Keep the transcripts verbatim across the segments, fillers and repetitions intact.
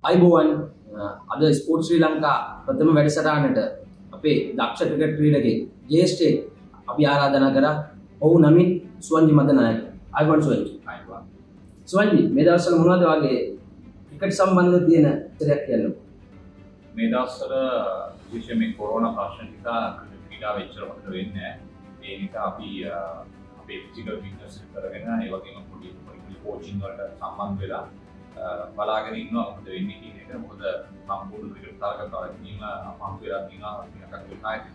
අයිබෝවන් අද ස්පෝර්ට්ස් ශ්‍රී ලංකා ප්‍රථම වැඩසටහනට අපේ දක්ෂ ක්‍රිකට් ක්‍රීඩකයෙක් ජ්‍යෙෂ්ඨයෙක් අපි ආරාධනා කරා. ඔහු නමින් සුවන්ජි මදනායක. අයිබෝවන් සුවන්ජි. අයිබෝවන්. සුවන්ජි මේ දවස්වල මොනවද වගේ ක්‍රිකට් සම්බන්ධ තියෙන ඉතරයක් කියන්න? මේ දවස්වල විශේෂයෙන් මේ කොරෝනා ප්‍රශ්න නිසා ක්‍රීඩාව එච්චර හොඳට වෙන්නේ නැහැ. ඒ නිසා අපි අපේ ෆිසිකල් ෆිට්නස් කරගෙන ඒ වගේම පොඩි පොඩි කෝචින් වලට සම්බන්ධ වෙලා බලාගෙන ඉන්නවා මොකද වෙන්නේ කියන එක. මොකද සම්පූර්ණ ක්‍රිකට් තරගතාවක් වීම අපහසු වෙලා තියෙනවා ටිකක් වෙලාවක්.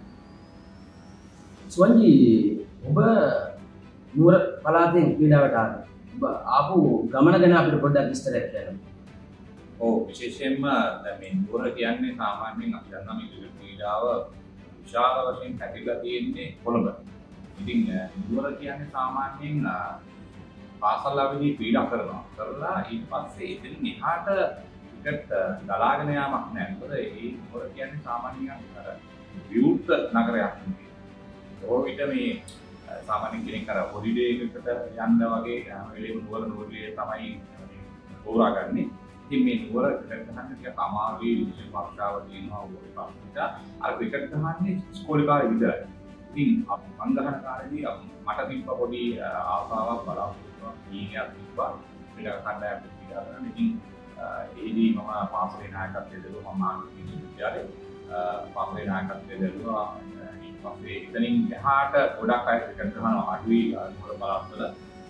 සුවන්ජි ඔබ නුවර පළාතෙන් ක්‍රීඩාවට ආවා. ඔබ ආපු ගමන ගැන අපිට පොඩ්ඩක් විස්තරයක් කියන්න. ඔව් විශේෂයෙන්ම දැන් මේ නුවර කියන්නේ සාමාන්‍යයෙන් අපි දන්නා මේ ක්‍රිකට් ක්‍රීඩාව විශාල වශයෙන් පැතිරලා තියෙන්නේ කොළඹ. ඉතින් නුවර කියන්නේ සාමාන්‍යයෙන් පාසල් අවදී ක්‍රීඩා කරනවා. කරලා ඊට පස්සේ එතනින් එහාට ක්‍රිකට් ගලාගෙන යාමක් නැහැ. මොකද ඒ නුවර කියන්නේ සාමාන්‍යයෙන් අර විවෘත නගරයක්. ඕක විතර මේ සාමාන්‍ය කෙනෙක් අර හොලිඩේ එකකට යන්න වගේ වෙලෙම නුවර නුවරේ තමයි තෝරාගන්නේ. ඉතින් මේ නුවර ක්‍රිකට් ගහන්න ටිකක් අමාරුයි විශේෂ වර්ෂාව තියෙනවා ඕකේ පාස්සිට. අර ක්‍රිකට් ගහන්නේ ඉස්කෝලේ කාලේ විතරයි. ඉතින් මං ගහන කාලේදී මට තිබ්බ පොඩි ආසාවක් බලාපොරොත්තුවක් ඊනියක් තිබ්බා. ක්‍රීඩා කණ්ඩායමක් ක්‍රීඩා කරන්න. ඉතින් ඒදී මම පාසලේ නායකත්වයේ දරුවා මම ආන්ති විද්‍යාලේ පාසලේ නායකත්වයේ දරුවා. ඊට පස්සේ එතනින් එහාට ගොඩක් අය ක්‍රිකට් ගහනවා අඩුයි නුවර පළාත්වල.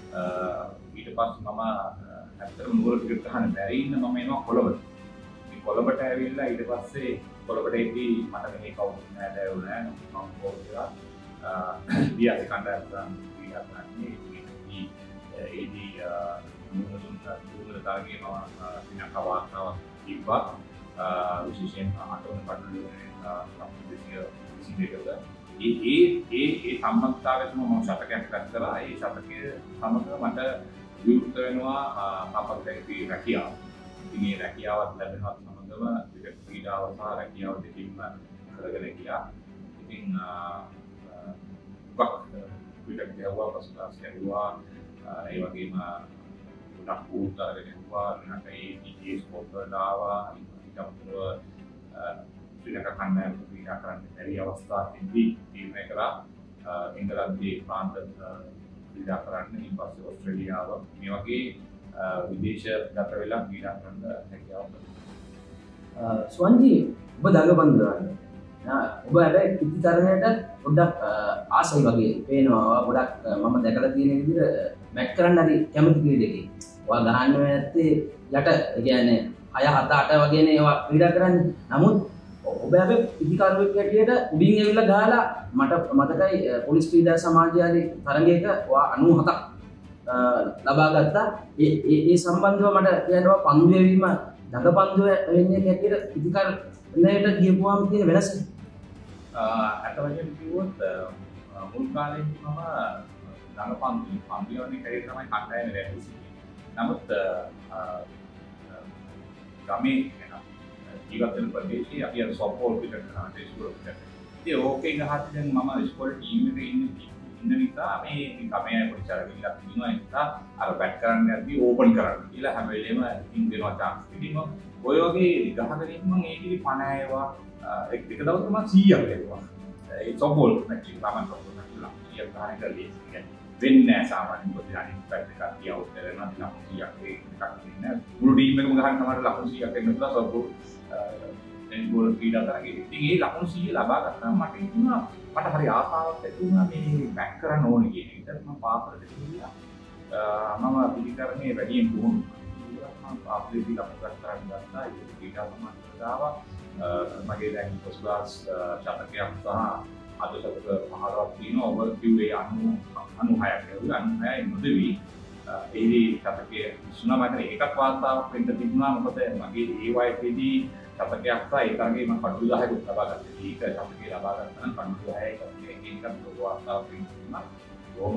ඊට පස්සේ මම ඇත්තටම නුවර ක්‍රිකට් ගහන්න බැරි ඉන්න මම එනවා කොළඹට. ඉතින් කොළඹට ඇවිල්ලා ඊට පස්සේ කොළඹට එද්දී මට මෙහි කවුරුත් නැහැ දැයුනේ නැහැ. මම පොඩ්ඩක් බියස් කණ්ඩායම ක්‍රීඩා කරන්නේ. ඉතින් ඒදී නුවර නුවර තරගයේ මම දිනක වාර්තාවක් තිබ්බා. විශේෂයෙන් අටවන කඩුවේ සම්පූර්ණ විසිදෙකද. ඒ ඒ ඒ ඒ සම්බන්ධතාවයට මම ශතකයක් රැස් කළා. ඒ ශතකයේ සමග මට විවෘත වෙනවා අපතේ රැකියාව. ඉතින් මේ රැකියාවත් ලැබෙනවත් සමගම ක්‍රිකට් ක්‍රීඩාව සහ රැකියාව දෙකම කරගෙන ගියා. ඉතින් බක් ක්‍රිකට් ගහුවා පස්සේ ගියා. ඒ වගේම ගොඩක් උත්තරගෙන ගියා. නැත්නම් ඒ ටීටී ස්පෝර්ට් වලට ආවා. ඊට අමතරව ශ්‍රී ලංකා කණ්ඩායම ක්‍රීඩා කරන්න බැරි අවස්ථාවකදී තීරණය කළා එංගලන්තයේ ප්‍රාන්ත ක්‍රීඩා කරන්න. ඊට පස්සේ ඕස්ට්‍රේලියාව මේ වගේ විදේශගත වෙලා ක්‍රීඩා කරන්න හැකියාව ලැබුණා. සුවන්ජි ඔබ දඟපන්දුරන්නේ. ඔබ හැබැයි කිසි තරමකට පොඩ්ඩක් ආසයි වගේ පේනවා. ගොඩක් මම දැකලා තියෙන විදිහට බැට් කරන්න හරි කැමති ක්‍රීඩකෙක්. ඔයා ගහන්න නැත්තේ යට ඒ කියන්නේ හය හත අට වගේනේ ඒවා ක්‍රීඩා කරන්නේ. නමුත් ඔබ හැබැයි පිටිකරුවෙක් හැටියට උඩින් ඇවිල්ලා ගහලා මට මතකයි පොලිස් ක්‍රීඩා සමාජයාගේ තරගයක ඔයා අනූ හතක් ලබා ගත්තා. ඒ ඒ ඒ සම්බන්ධව මට කියනවා පන්දු වේවීම දඟපන්දු වෙන්නේ හැටියට පිටිකරුවෙට ගියපුවාම තියෙන වෙනස. අට වශයෙන් කිව්වොත් මුල් කාලේදී මම දඟපන්දු පන්දු වලින් කරේ තමයි කණ්ඩායමේ රැඳී සිටියේ. නමුත් ගමේ ජීවත් වෙන ප්‍රදේශයේ අපි අර සොෆ්ට්බෝල් ක්‍රිකට් කරනවා ඉස්කෝලේ ක්‍රිකට්. ඉතින් ඕකේ ගහත් දැන් මම ඉස්කෝලේ ටීම් එකේ ඉන්නේ ඉන්න නිසා මේ ගමේ පොඩි චරවිල්ලක් තියෙනවා. ඒ නිසා අර බැට් කරන්න යද්දී ඕපන් කරන්න කියලා හැම වෙලේම ඉන් දෙනවා chance. ඉතින් මම ඔය වගේ ගහගෙන ඉන්න මම ඒකෙදි පණ ආවා එක එක දවසක මම සීයක් ලැබුවා. ඒ සොෆ්ට්බෝල් මැච් එක තමයි සොෆ්ට්බෝල් මැච් එක සීයක් ගහන එක ලේසි කියන්නේ. වෙන්නේ නැහැ සාමාන්‍යයෙන් පොඩි අනිත් පැත්ත එකක් කියවුත් කරනවා ලකුණු සීයක් එකක් දෙන්නේ. මුළු ටීම් එකම ගහන තමයි ලකුණු සීයක් එන්න පුළුවන් සොෆ්ට්බෝල් ටෙන්බෝල් ක්‍රීඩා තරගයේ. ඉතින් ඒ ලකුණු සීය ලබා ගත්තාම මට හිතුණා මට හරි ආසාවක් ඇති වුණා මේ බැක් කරන්න ඕනේ කියන එක. ඊට මම පාසලට ගිහිල්ලා මම පිළිකරණේ වැඩියෙන් පුහුණු වුණා. මම පාසලේදී ලකුණු කරන්න ගත්තා. ඒ ක්‍රීඩා සමාජයට ආවා. මගේ දැන් ෆස්ට් ක්ලාස් ශතකයක් සහ අද ශතක පහළොවක් තියෙනවා. ඕවර් කිව්වේ අනූහයක් ලැබුණා. අනූහයයි නොදෙවි. ඒදී ශතකයේ විසුණා මට එකක් වාර්තාවක් වෙන්න තිබුණා. මොකද මගේ ඒ වයසේදී ශතකයක් සහ ඒ තරගේ මම කඩු දහයක ලබා ගත්තා. ඒක ශතකේ ලබා ගත්තා නම් කඩු දහයක එකක් ලොකු වාර්තාවක් වෙන්න තිබුණා. කොහොම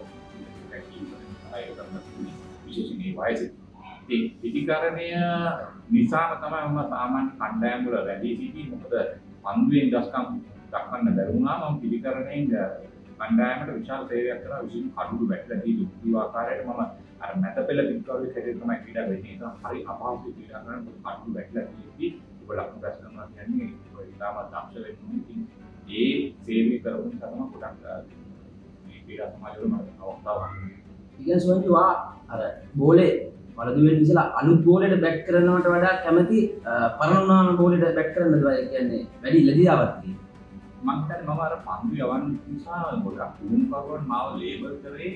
හරි විශේෂයෙන් මේ වයසේ ඉතින් පිටිකරණය නිසාම තමයි මම සාමාන්‍ය කණ්ඩායම් වල වැඩි සිටියේ. මොකද පන්දුවෙන් දස්කම් දක්වන්න බැරි වුණා. මම පිටිකරණයෙන් කණ්ඩායමට විශාල සේවයක් කරා. විශේෂයෙන් කඩුළු වැටලා දී දුක් ආකාරයට මම අර මැද පෙළ පිටකවලේ හැටියට තමයි ක්‍රීඩා වෙන්නේ. ඒක හරි අපහසු ක්‍රීඩා කරන්න කටු වැටලා තියෙද්දි ඔබ ලකුණු රැස් කරනවා කියන්නේ ඔය ඉතාම දක්ෂ වෙන්න ඕනේ. ඉතින් ඒ සේවය කරපු නිසා තමයි ගොඩක් මේ ක්‍රීඩා සමාජවල මට අවස්ථාවක්. ඉතින් සුවන්ති වා අර බෝලේ වලදුවෙන් ඉස්සලා අලුත් බෝලෙට බැට් කරනවට වඩා කැමති පරණුනාම බෝලෙට බැට් කරන්නද ඒ කියන්නේ වැඩි ලැබියාවක් තියෙනවා. මම හිතන්නේ මම අර පන්දු යවන්න නිසා ගොඩක් වුණු කරුවන් මාව ලේබල් කරේ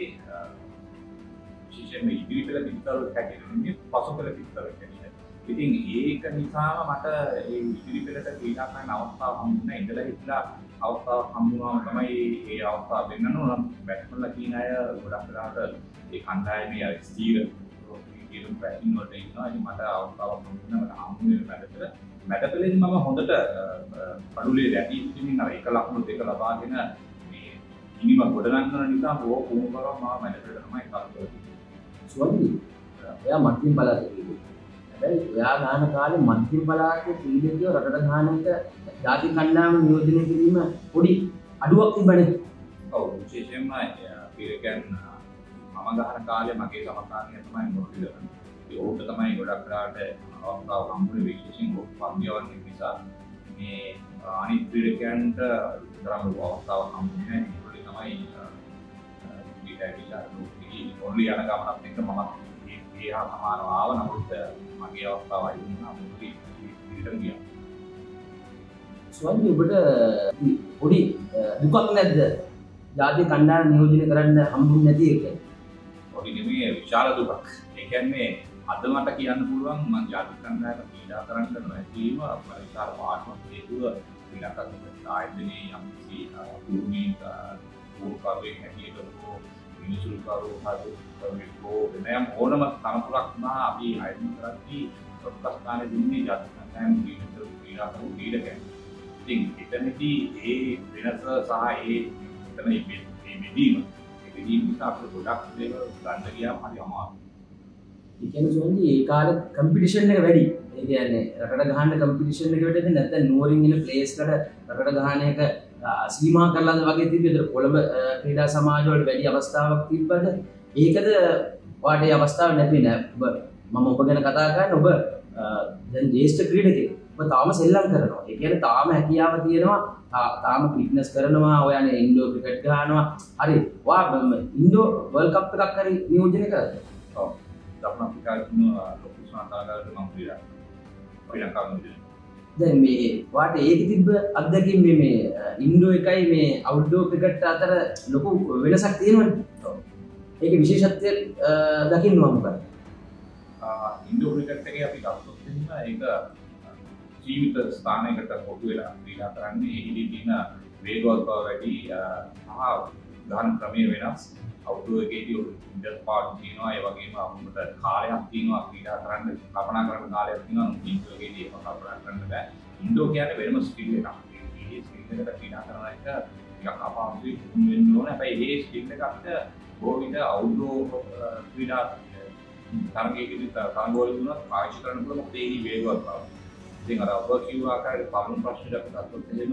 විශේෂයෙන්ම ඉදිරි පෙළ පිටතර කැටෙන්නේ පසු පෙළ පිටතර කැටෙන්නේ. ඉතින් ඒක නිසාම මට ඒ ඉදිරි පෙළට ක්‍රීඩා කරන්න අවස්ථාව හම්බුනේ ඉඳලා හිටලා අවස්ථාවක් හම්බුනම තමයි ඒ අවස්ථාව දෙන්නන ඕන. බැට්ස්මන්ලා කියන අය ගොඩක් වෙලාවට ඒ කණ්ඩායමේ අර ස්ථීර ඉරුම් බැටින් වලට ඉන්නවා. ඉතින් මට අවස්ථාවක් හම්බුනේ මට හම්බුනේ මැදපෙළ. මැදපෙළේදී මම හොඳට පඩුලේ රැටි ඉතින් අර එක ලකුණු දෙක ලබාගෙන මේ ඉනිම ගොඩනගන නිසා බොහෝ කුණු කරා මම මැදපෙළ තමයි කරන්නේ. සුවන්ති එයා මධ්‍යම පළාතේ ඉන්නේ. හැබැයි ඔයා ගාන කාලේ මධ්‍යම පළාතේ ක්‍රීඩකයෝ රටට ගාන එක ජාතික කණ්ඩායම නියෝජනය කිරීම පොඩි අඩුවක් තිබ්බනේ. ඔව් විශේෂයෙන්ම ක්‍රීඩකයන් මම ගහන කාලේ මගේ සමස්ථානය තමයි මොකද ඒ ඕක තමයි ගොඩක් වෙලාවට අවස්ථාව හම්බුනේ විශේෂයෙන් පන්දියවන්නේ නිසා මේ අනිත් ක්‍රීඩකයන්ට තරම් අවස්ථාවක් හම්බුනේ නැහැ. තමයි ක්‍රීඩකයන්ලා ලෝකෙදී ඔන්ලි යන ගමනක් එක්ක මම ඒ හා සමානව ආව නමුත් මගේ අවස්ථාවයි වුණා මොකද ක්‍රීඩකයන් ගියා. සුවන්ති ඔබට පොඩි දුකක් නැද්ද? ජාතික කණ්ඩායම නියෝජනය කරන්න හම්බුනේ නැති එක. පොඩි නෙමෙයි විශාල දුකක්. ඒ කියන්නේ අද මට කියන්න පුළුවන් මම ජාතික කණ්ඩායම ක්‍රීඩා කරන්න නොහැකීම පරිසර පාඩුවක් හේතුව ක්‍රීඩා කරන ආයතනයේ යම්කිසි භූමික භූකරුවෙක් හැටියට හෝ මිනිසුල්කරු හදෝ වෙනම ඕනම තනතුරක් මා අපි ආයතන කරද්දී ප්‍රස්ථාන දෙන්නේ ජාතික කණ්ඩායම ක්‍රීඩා කරන ක්‍රීඩකයන්. ඉතින් එතනදී ඒ වෙනස සහ ඒ එතන මේ මෙදීම ඒ මෙදීම නිසා අපිට ගොඩක් දේවල් ගන්න ගියාම හරි අමාරුයි. ඒ කියන්නේ සුවන්ති ඒ කාලේ කම්පිටිෂන් එක වැඩි. ඒ කියන්නේ රටට ගහන්න කම්පිටිෂන් එක වැඩිද නැත්නම් නුවරින් ඉන්න ප්ලේස් වලට රටට ගහන එක සීමා කරලාද වගේ තිබ්බද? කොළඹ ක්‍රීඩා සමාජ වල වැඩි අවස්ථාවක් තිබ්බද? ඒකද ඔයාට ඒ අවස්ථාවක් නැති නෑ. ඔබ මම ඔබ ගැන කතා කරන්නේ ඔබ දැන් ජ්‍යෙෂ්ඨ ක්‍රීඩකයෙක්. ඔබ තාම සෙල්ලම් කරනවා. ඒ කියන්නේ තාම හැකියාව තියෙනවා. තාම ෆිට්නස් කරනවා. ඔයානේ ඉන්ඩෝ ක්‍රිකට් ගහනවා. හරි. ඔයා ඉන්ඩෝ වර්ල්ඩ් කප් එකක් හරි නියෝජනය කරාද? ඔව්. දකුණු අප්‍රිකාවේ තියෙන ලොකු සංස්ථාවකට මම ක්‍රීඩා ශ්‍රී ලංකාවේ. දැන් මේ ඔයාට ඒක තිබ්බ අත්දැකීම් මේ මේ ඉන්ඩෝ එකයි මේ අවුට්ඩෝර් ක්‍රිකට් අතර ලොකු වෙනසක් තියෙනවනේ. ඔව්. ඒකේ විශේෂත්වය දකින්න මොකක්ද? ඉන්ඩෝ ක්‍රිකට් එකේ අපි ගත්තොත් එහෙම ඒක ජීවිත ස්ථානයකට පොදු වෙලා ක්‍රීඩා කරන්නේ එහිදී තියෙන වේගවත් බව වැඩි සහ ගහන ක්‍රමය වෙනස්. අවුට්ඩෝර් එකේදී ඉන්ඩර් පාඩු තියෙනවා ඒ වගේම අපිට කාලයක් තියෙනවා ක්‍රීඩා කරන්න කල්පනා කරන්න කාලයක් තියෙනවා. ඉන්ඩෝ එකේදී ඒක කල්පනා කරන්න බෑ. ඉන්ඩෝ කියන්නේ වෙනම ස්කිල් එකක්. මේ ස්කිල් එකට ක්‍රීඩා කරන එක ටිකක් අපහසුයි වෙන්න ඕනේ. හැබැයි මේ ස්කිල් එක අපිට බොහෝ විට අවුට්ඩෝර් ක්‍රීඩා තරගයකදී තරගවල දුනත් පාවිච්චි කරන්න පුළුවන්. මොකද ඒකේ වේගවත් බව. ඉතින් අර ඔබ කිව්ව ආකාරයට පළමු ප්‍රශ්නෙට අපි ගත්තොත් එහෙම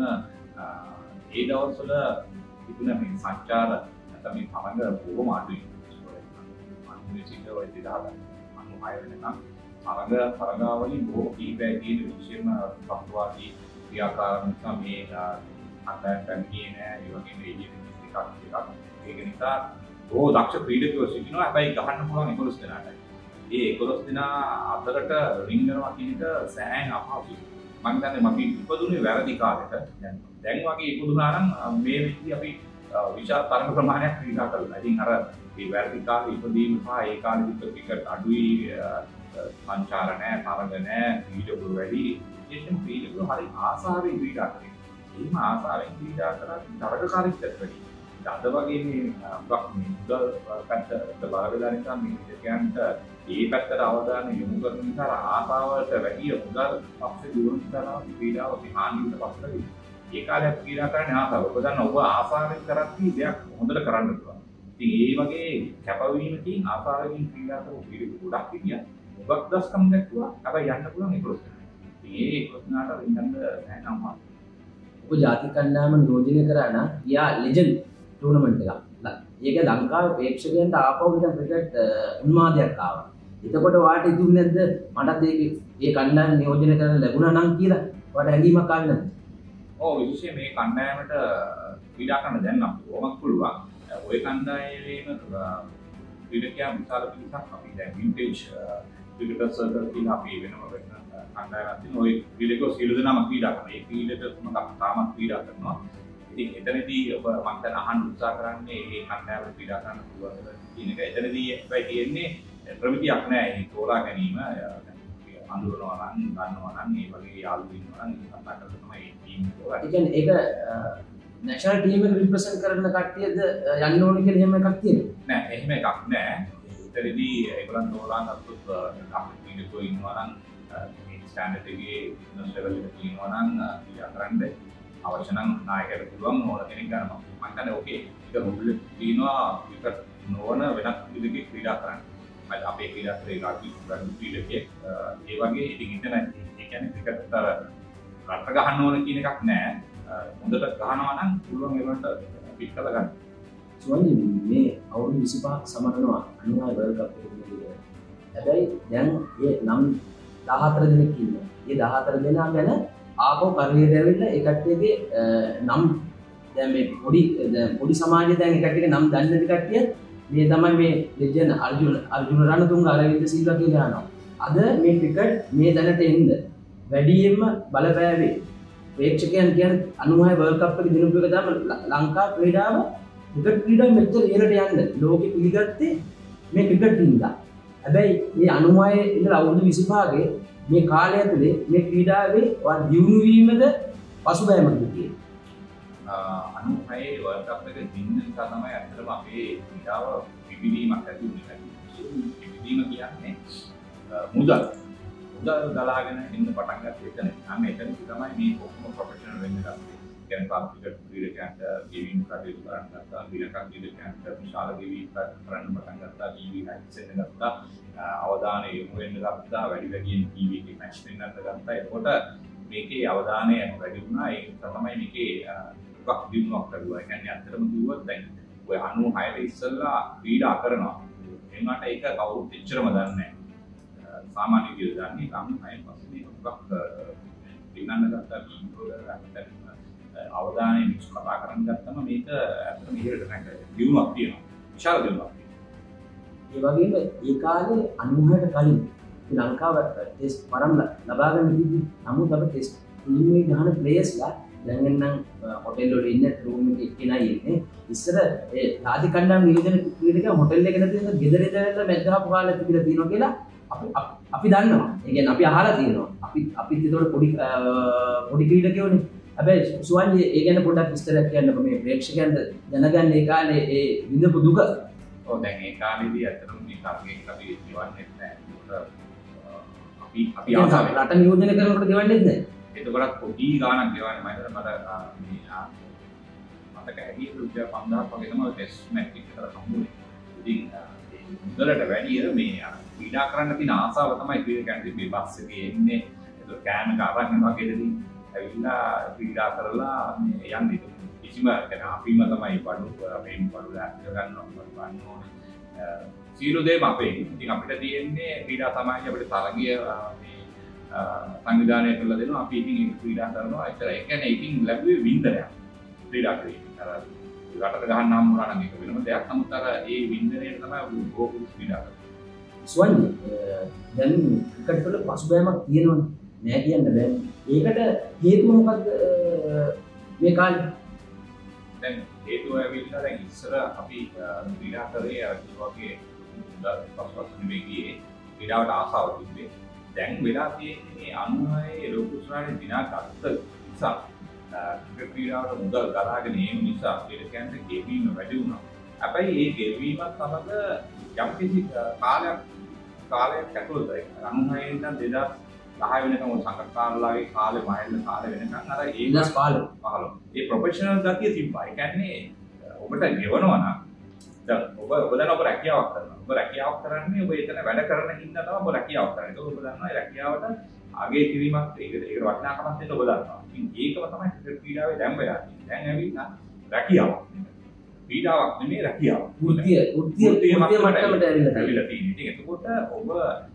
ඒ දවස්වල තිබුණ මේ සංචාර නැත්නම් මේ තරඟ බොහොම අඩුයි. අනුමේ සිට ඔය දෙදහස් අනුහය වෙනකම් තරඟ තරගාවලින් බොහෝ කීපයක් තියෙන විශේෂම පස්වාදී ක්‍රියාකාරී නිසා මේ අතට පැමිණියේ නෑ. ඒ වගේම ඒජන්සි එකක් එකක් ඒක නිසා බොහෝ දක්ෂ ක්‍රීඩකයෝ සිටිනවා. හැබැයි ගහන්න පුළුවන් එකොළොස් දෙනාටයි. ඒ එකොළොස් දෙනා අතරට රින්ගනවා කියන එක සෑහෙන අපහසුයි. මම හිතන්නේ මම ඉපදුනේ වැරදි කාලෙට. දැන් දැන් වගේ ඉපදුනා නම් මේ විදිහ අපි විශාල තරඟ ප්‍රමාණයක් ක්‍රීඩා කරලා. ඉතින් අර මේ වැරදි කාලේ ඉපදීම සහ ඒ කාලේ ක්‍රිකට් අඩුයි, සංචාර නැහැ, තරඟ නැහැ, ක්‍රීඩකයෝ වැඩි. විශේෂයෙන් ක්‍රීඩකයෝ හරි ආසාවෙන් ක්‍රීඩා කරේ. එහෙම ආසාවෙන් ක්‍රීඩා කරා තරඟකාරීත්වයට වැඩි. අද වගේ මේ ගොඩක් මුදල් පැත්තට බල වෙලා නිසා මේ ක්‍රීඩකයන්ට ඒ පැත්තට අවධානය යොමු කරන නිසා ආසාවට වැඩි මුදල් පස්සේ දුවන නිසා ක්‍රීඩාව විහානියට පස්සට ඒ කාලේ ක්‍රීඩා කරන්නේ ආසාව. ඔබ දන්න ඔබ ආසාවෙන් කරද්දී දෙයක් හොඳට කරන්න පුළුවන්. ඉතින් ඒ වගේ කැපවීමකින් ආසාවෙන් ක්‍රීඩා කරපු ක්‍රීඩකයෝ ගොඩක් ඉන්නවා. ඔබක් දස්කම් දැක්කුවා. හැබැයි යන්න පුළුවන් එකොළොස් දෙනා. ඉතින් ඒ එකොළොස් දෙනාට ඉන්නන්න නැහැ නම් ඔබ ජාතික කණ්ඩායම නියෝජනය කරා නම් යා ලෙජන්ඩ් ටූර්නමන්ට් එකක් ඒක ලංකාවේ ප්‍රේක්ෂකයන්ට ආපහු නිකන් ක්‍රිකට් උන්මාදයක් ආවා. එතකොට වාට ඉදුන්නේ නැද්ද මටත් ඒක ඒ කණ්ඩායම නියෝජනය කරන්න ලැබුණා නම් කියලා වාට හැඟීමක් ආවේ නැද්ද? ඔව් විශේෂයෙන් මේ කණ්ඩායමට ක්‍රීඩා කරන්න දැන් නම් කොහොමද පුළුවන්. ওই කණ්ඩායමේම ක්‍රීඩකයන් විශාල පිරිසක් අපි දැන් වින්ටේජ් ක්‍රිකටර් සර්කල් කියලා අපි වෙනම වෙන කණ්ඩායමක් තියෙනවා. ওই ක්‍රීඩකයෝ සියලු දෙනාම ක්‍රීඩා කරනවා. ඒ ක්‍රීඩකතුමා තාමත් ක්‍රීඩා කරනවා. ඉතින් එතනදී ඔබ මම දැන් අහන්න උත්සාහ කරන්නේ මේ කණ්ඩායමට ක්‍රීඩා කරන්න පුළුවන්ද කියන එක. එතනදී හැබැයි තියෙන්නේ ප්‍රමිතියක් නෑ. ඒ තෝරා ගැනීම අඳුරනවා නම් ගන්නවා නම් මේ වගේ යාළුවෝ ඉන්නවා නම් කතා කරලා තමයි ටීම් එක තෝරන්නේ. ඒ කියන්නේ ඒක නැෂනල් ටීම් එක රිප්‍රසන්ට් කරන කට්ටියද යන්න ඕනේ කියලා එහෙම එකක් තියෙනවා. නෑ එහෙම එකක් නෑ. ඒතරදී ඒගොල්ලන් තෝරා ගත්තොත් අපිට ක්‍රීඩකයෝ ඉන්නවා නම් මේ ස්ටෑන්ඩඩ් එකේ බිස්නස් ලෙවල් එක තියෙනවා නම් ක්‍රීඩා කරන්න අවශ්‍ය නම් නායකයෙකුට පුළුවන් ඕන කෙනෙක් ගන්නවා. මම හිතන්නේ ඕකේ ඒක රූල් එක තියෙනවා ක්‍රිකට් නොවන වෙනත් ක්‍රීඩකෙක් ක්‍රීඩා කරන්න. මම අපේ ක්‍රීඩාස්ත්‍රේ රාජි ගන්න ක්‍රීඩකෙක් ඒ වගේ ඉතින් ඉතන ඒ කියන්නේ ක්‍රිකට් අතර රට ගහන්න ඕන කියන එකක් නෑ. හොඳට ගහනවා නම් පුළුවන් ඒවට පිට කරලා ගන්න. සුවන්දි මේ අවුරුදු විසිපහක් සමරනවා අනුහාය වර්ල්ඩ් කප් එකේ. හැබැයි දැන් මේ නම් දහහතර දෙනෙක් ඉන්නවා. මේ දහහතර දෙනා ගැන ආපහු කරියර් ඇවිල්ලා ඒ කට්ටියගේ නම් දැන් මේ පොඩි දැන් පොඩි සමාජයේ දැන් ඒ කට්ටියගේ නම් දන්නේ නැති කට්ටිය මේ තමයි මේ ලෙජන්ඩ් අර්ජුන අර්ජුන රණතුංග අරවින්ද සිල්වා කියලා යනවා. අද මේ ක්‍රිකට් මේ දැනට එන්න වැඩියෙන්ම බලපෑවේ ප්‍රේක්ෂකයන් කියන්නේ අනුහාය වර්ල්ඩ් කප් එකේ දිනුපු එක තමයි ලංකා ක්‍රීඩාව ක්‍රිකට් ක්‍රීඩාව මෙච්චර ඉහළට යන්න ලෝකෙ පිළිගත්තේ මේ ක්‍රිකට් හින්දා. හැබැයි මේ අනුහායේ ඉඳලා අවුරුදු විසිපහකේ මේ කාලය ඇතුලේ මේ ක්‍රීඩාවේ දියුණු වීමද පසුබෑමක් තියෙනවා. අනුහායේ වර්ල්ඩ් කප් එක දින්න නිසා තමයි අත්‍තරම අපේ ක්‍රීඩාව විවිධීමක් ඇති වුනේ. විවිධීම කියන්නේ මුදල්. මුදල් ගලාගෙන ඉන්න පටන් ගත්තේ එතන. අන්න එතනදි තමයි මේ කොහොම ප්‍රොෆෙෂනල් වෙන්න ගත්තේ. කියන්නේ පාර්ටිකට් ක්‍රීඩකයන්ට ගෙවීම් කටයුතු කරන්න ගත්තා. ක්‍රීඩකයන් ක්‍රීඩකයන්ට විශාල ගෙවීම් කරන්න පටන් ගත්තා. ටීවී රයිට්ස් එන්න ගත්තා. අවධානය යොමු වෙන්න ගත්තා. වැඩි වැඩියෙන් ටීවී එකේ මැච් දෙන්නත් ගත්තා. එතකොට මේකේ අවධානය වැඩි වුණා. ඒ තමයි මේකේ ටිකක් දිනුවක් ලැබුවා. ඒ කියන්නේ අත්‍තරම කිව්වොත් දැන් ඔය අනූහයට ඉස්සෙල්ලා ක්‍රීඩා කරනවා. එන්නට ඒක කවුරුත් එච්චරම දන්නේ නැහැ. සාමාන්‍ය විදිහට දන්නේ අනූහයෙන් පස්සේ මේක ටිකක් දිනන්න ගත්තා. වීඩියෝ ගත්තා. අවධානය මිනිස්සු කතා කරන්න ගත්තම මේක ඇත්තටම ඉහළට නැගලා දිනුවක් තියෙනවා. විශාල දිනුවක් තියෙනවා. ඒ වගේම ඒ කාලේ අනූහයට කලින් ලංකාව ටෙස්ට් වරම් ලබා ගන්න තිබි. නමුත් අපේ ටෙස්ට් ටීම් එකේ ගහන ප්ලේයර්ස්ලා දැන් එන්නම් හොටෙල් වල ඉන්න රූම් එකේ එක්කෙනයි ඉන්නේ. ඉස්සර ඒ රාජ්‍ය කණ්ඩායම නියෝජන ක්‍රීඩකයා හොටෙල් එකේ නැති ගෙදර ඉඳලා මැච් ගහපු කාලේ තිබිලා තියෙනවා කියලා අපි අපි දන්නවා. ඒ කියන්නේ අපි අහලා තියෙනවා. අපි අපිත් ඒතකොට පොඩි පොඩි ක්‍රීඩකයෝනේ. හැබැයි සුවන්ජි ඒ ගැන පොඩ්ඩක් විස්තරයක් කියන්නකො මේ ප්‍රේක්ෂකයන්ට දැනගන්න ඒ කාලේ ඒ විඳපු දුක. ඔව් දැන් ඒ කාලේදී ඇත්තටම මේ තරගයකට අපි දෙවන්නේ නැහැ. අපි අපි ආසාවෙන් රට නියෝජනය කරනකොට දෙවන්නේ නැහැ. එතකොට පොඩි ගාණක් ගෙවන්නේ මම හිතන්නේ මට මේ මතක ඇහිේ රුපියල් පන්දාහක් වගේ තමයි ටෙස්ට් මැච් එකකට හම්බුනේ. ඉතින් ඒ මුදලට වැඩිය මේ ක්‍රීඩා කරන්න තියෙන ආසාව තමයි ක්‍රීඩකයන්ට මේ බස් එකේ එන්නේ. ඒක කෑම එක අරන් යනවා ගෙදරින් ඇවිල්ලා ක්‍රීඩා කරලා මේ යන්නේ. කිසිම කියන්නේ අපිම තමයි බඩු අපේම බඩු ලෑස්ති කරගන්නවා ගන්න ඕනේ. සීල දෙම අපේ. ඉතින් අපිට තියෙන්නේ ක්‍රීඩා සමාජය අපිට තරගය මේ සංවිධානය කරලා දෙනවා. අපි ඉතින් ඒක ක්‍රීඩා කරනවා. ඒතර ඒ කියන්නේ ඉතින් ලැබුවේ වින්දනයක්. ක්‍රීඩා කරේ. අර රටට ගහන්න හම්බුනා නම් ඒක වෙනම දෙයක්. නමුත් අර ඒ වින්දනයේ තමයි ගෝකුල් ක්‍රීඩා කරන්නේ. සුවන්ජි දැන් ක්‍රිකට් වල පසුබෑමක් තියෙනවනේ. නෑ කියන්න බෑ. ඒකට හේතුව මොකක්ද මේ කාලේ? දැන් හේතුව ඇවිල්ලා දැන් ඉස්සර අපි ක්‍රීඩා කරේ අර වගේ පස්පස් නෙමෙයි ගියේ. ක්‍රීඩාවට ආසාව තිබ්බේ. දැන් වෙලා තියෙන්නේ අනුහයේ ලෝක උසාවියේ දිනා ගත්ත නිසා ක්‍රීඩාවට මුදල් ගලාගෙන ඒම නිසා ක්‍රීඩකයන්ට ගෙවීම වැඩි වුණා. හැබැයි ඒ ගෙවීමත් සමග යම්කිසි කාලයක් කාලයක් ඇතුළත අනුහයේ ඉඳන් දෙදාස් දහ වෙනකම් සංගතකාරලාගේ කාලේ මහල්ල කාලේ වෙනකම් අර ඒ දස් පහළොව ඒ ප්‍රොෆෙෂනල් ගතිය තිබ්බා. ඒ කියන්නේ ඔබට ගෙවනවා නම් දැන් ඔබ ඔබ දැන් ඔබ රැකියාවක් කරනවා. ඔබ රැකියාවක් කරන්නේ ඔබ එතන වැඩ කරන හින්දා තමයි ඔබ රැකියාවක් කරන්නේ. ඒක ඔබ දන්නවා ඒ රැකියාවට අගය කිරීමක් ඒක ඒක වටිනාකමක් දෙන්න ඔබ දන්නවා. ඉතින් ඒකම තමයි ක්‍රීඩාවේ දැන් වෙලා තියෙන්නේ. දැන් ඇවිල්ලා රැකියාවක්. ක්‍රීඩාවක් නෙමෙයි රැකියාව. වෘත්තිය වෘත්තිය වෘත්තිය මට්ටමට ඇවිල්ලා ඇවිල්ලා තියෙනවා. ඉතින් එතකොට ඔබ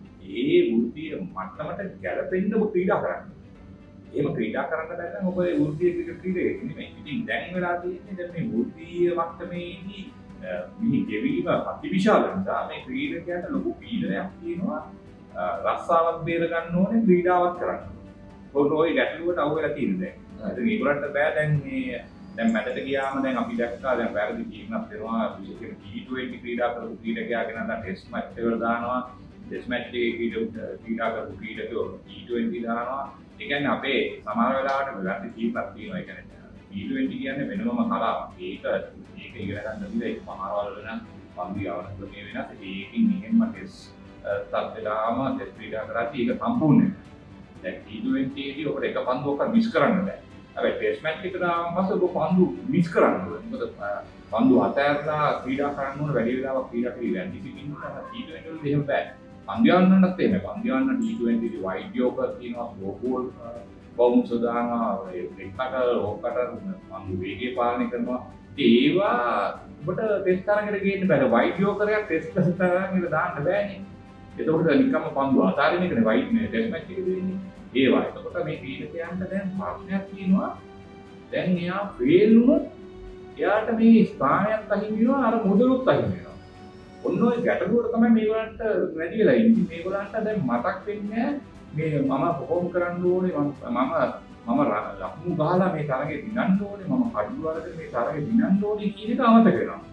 ඒ වෘත්තිය මට්ටමට ගැලපෙන්න ඔබ ක්‍රීඩා කරන්න. එහෙම ක්‍රීඩා කරන්න බැලුවම ඔබ ඒ වෘත්තිය ක්‍රිකට් ක්‍රීඩකයෙක් නෙමෙයි. ඉතින් දැන් වෙලා තියෙන්නේ දැන් මේ වෘත්තීය මට්ටමේදී මිනි ගෙවීම අතිවිශාල නිසා මේ ක්‍රීඩකයන්ට ලොකු පීඩනයක් තියෙනවා. රස්සාවක් බේර ගන්න ඕනේ ක්‍රීඩාවක් කරන්න. කොහොමද ওই ගැටලුවට අහු වෙලා තියෙන්නේ දැන්. ඉතින් ඒගොල්ලන්ට බෑ දැන් මේ දැන් මැදට ගියාම දැන් අපි දැක්කා දැන් වැරදි කීමක් වෙනවා විශේෂයෙන් ටී ට්වෙන්ටි ක්‍රීඩා කරපු ක්‍රීඩකයා ගැන දැන් ටෙස්ට් මැච් වල දානවා. ටෙස්ට් මැච් එකේ ක්‍රීඩා කරපු ක්‍රීඩකයෝ ටී ට්වෙන්ටි දානවා. ඒ කියන්නේ අපේ සමහර වෙලාවට වැරදි කීමක් තියෙනවා. ඒ කියන්නේ ටී ට්වෙන්ටි කියන්නේ වෙනම කලාවක්. ඒක ඒක ඉගෙන ගන්න බිඳ ඒක මහරවල් වෙන පන්දියාවන ක්‍රමයේ වෙනස්. ඒකකින් මෙහෙම ටෙස්ට් තත්ත්වයටම ටෙස්ට් ක්‍රීඩා කරද්දී ඒක සම්පූර්ණ වෙනවා. දැන් ටී ට්වෙන්ටි එකේ ඔබට එක පන්දුවක් මිස් කරන්න බෑ. හැබැයි ටෙස්ට් මැච් එකට ආවම පස්සේ ඔබ පන්දු මිස් කරන්න ඕනේ. මොකද පන්දු අතහැරලා ක්‍රීඩා කරන්න ඕන වැඩි වෙලාවක් ක්‍රීඩා කරලා යන්නේ. ඉතින් ටී ට්වෙන්ටි වල එහෙම බෑ. පන්දියාවන්නත් එහෙමයි. පන්දියාවන්න ටී ට්වෙන්ටි දී වයිඩ් යෝකර් තියෙනවා, ස්ලෝ බෝල් බවුන්ස් දානවා, ඒකට ඕකට පන්දු වේගය පාලනය කරනවා. ඉතින් ඒවා ඔබට ටෙස්ට් තරඟට ගේන්න බෑ. වයිඩ් යෝකරයක් ටෙස්ට් තරඟට දාන්න බෑනේ. එතකොට නිකම්ම පන්දු අතාරින එකනේ වයිඩ් මේ ටෙස්ට් මැච් එකේ දෙන්නේ. ඒවා. එතකොට මේ ක්‍රීඩකයන්ට දැන් ප්‍රශ්නයක් තියෙනවා. දැන් එයා ෆේල් වුණොත් එයාට මේ ස්ථානයක් අහිමි වෙනවා, අර මුදලුත් අහිමි වෙනවා. ඔන්න ඔය ගැටලුවට තමයි මේගොල්ලන්ට වැඩි වෙලා ඉන්නේ. මේගොල්ලන්ට දැන් මතක් වෙන්නේ මේ මම පොහොම් කරන්න ඕනේ, මම මම මම ලකුණු ගහලා මේ තරගේ දිනන්න ඕනේ, මම කඩු වලට මේ තරගේ දිනන්න ඕනේ කියන එක අමතක වෙනවා.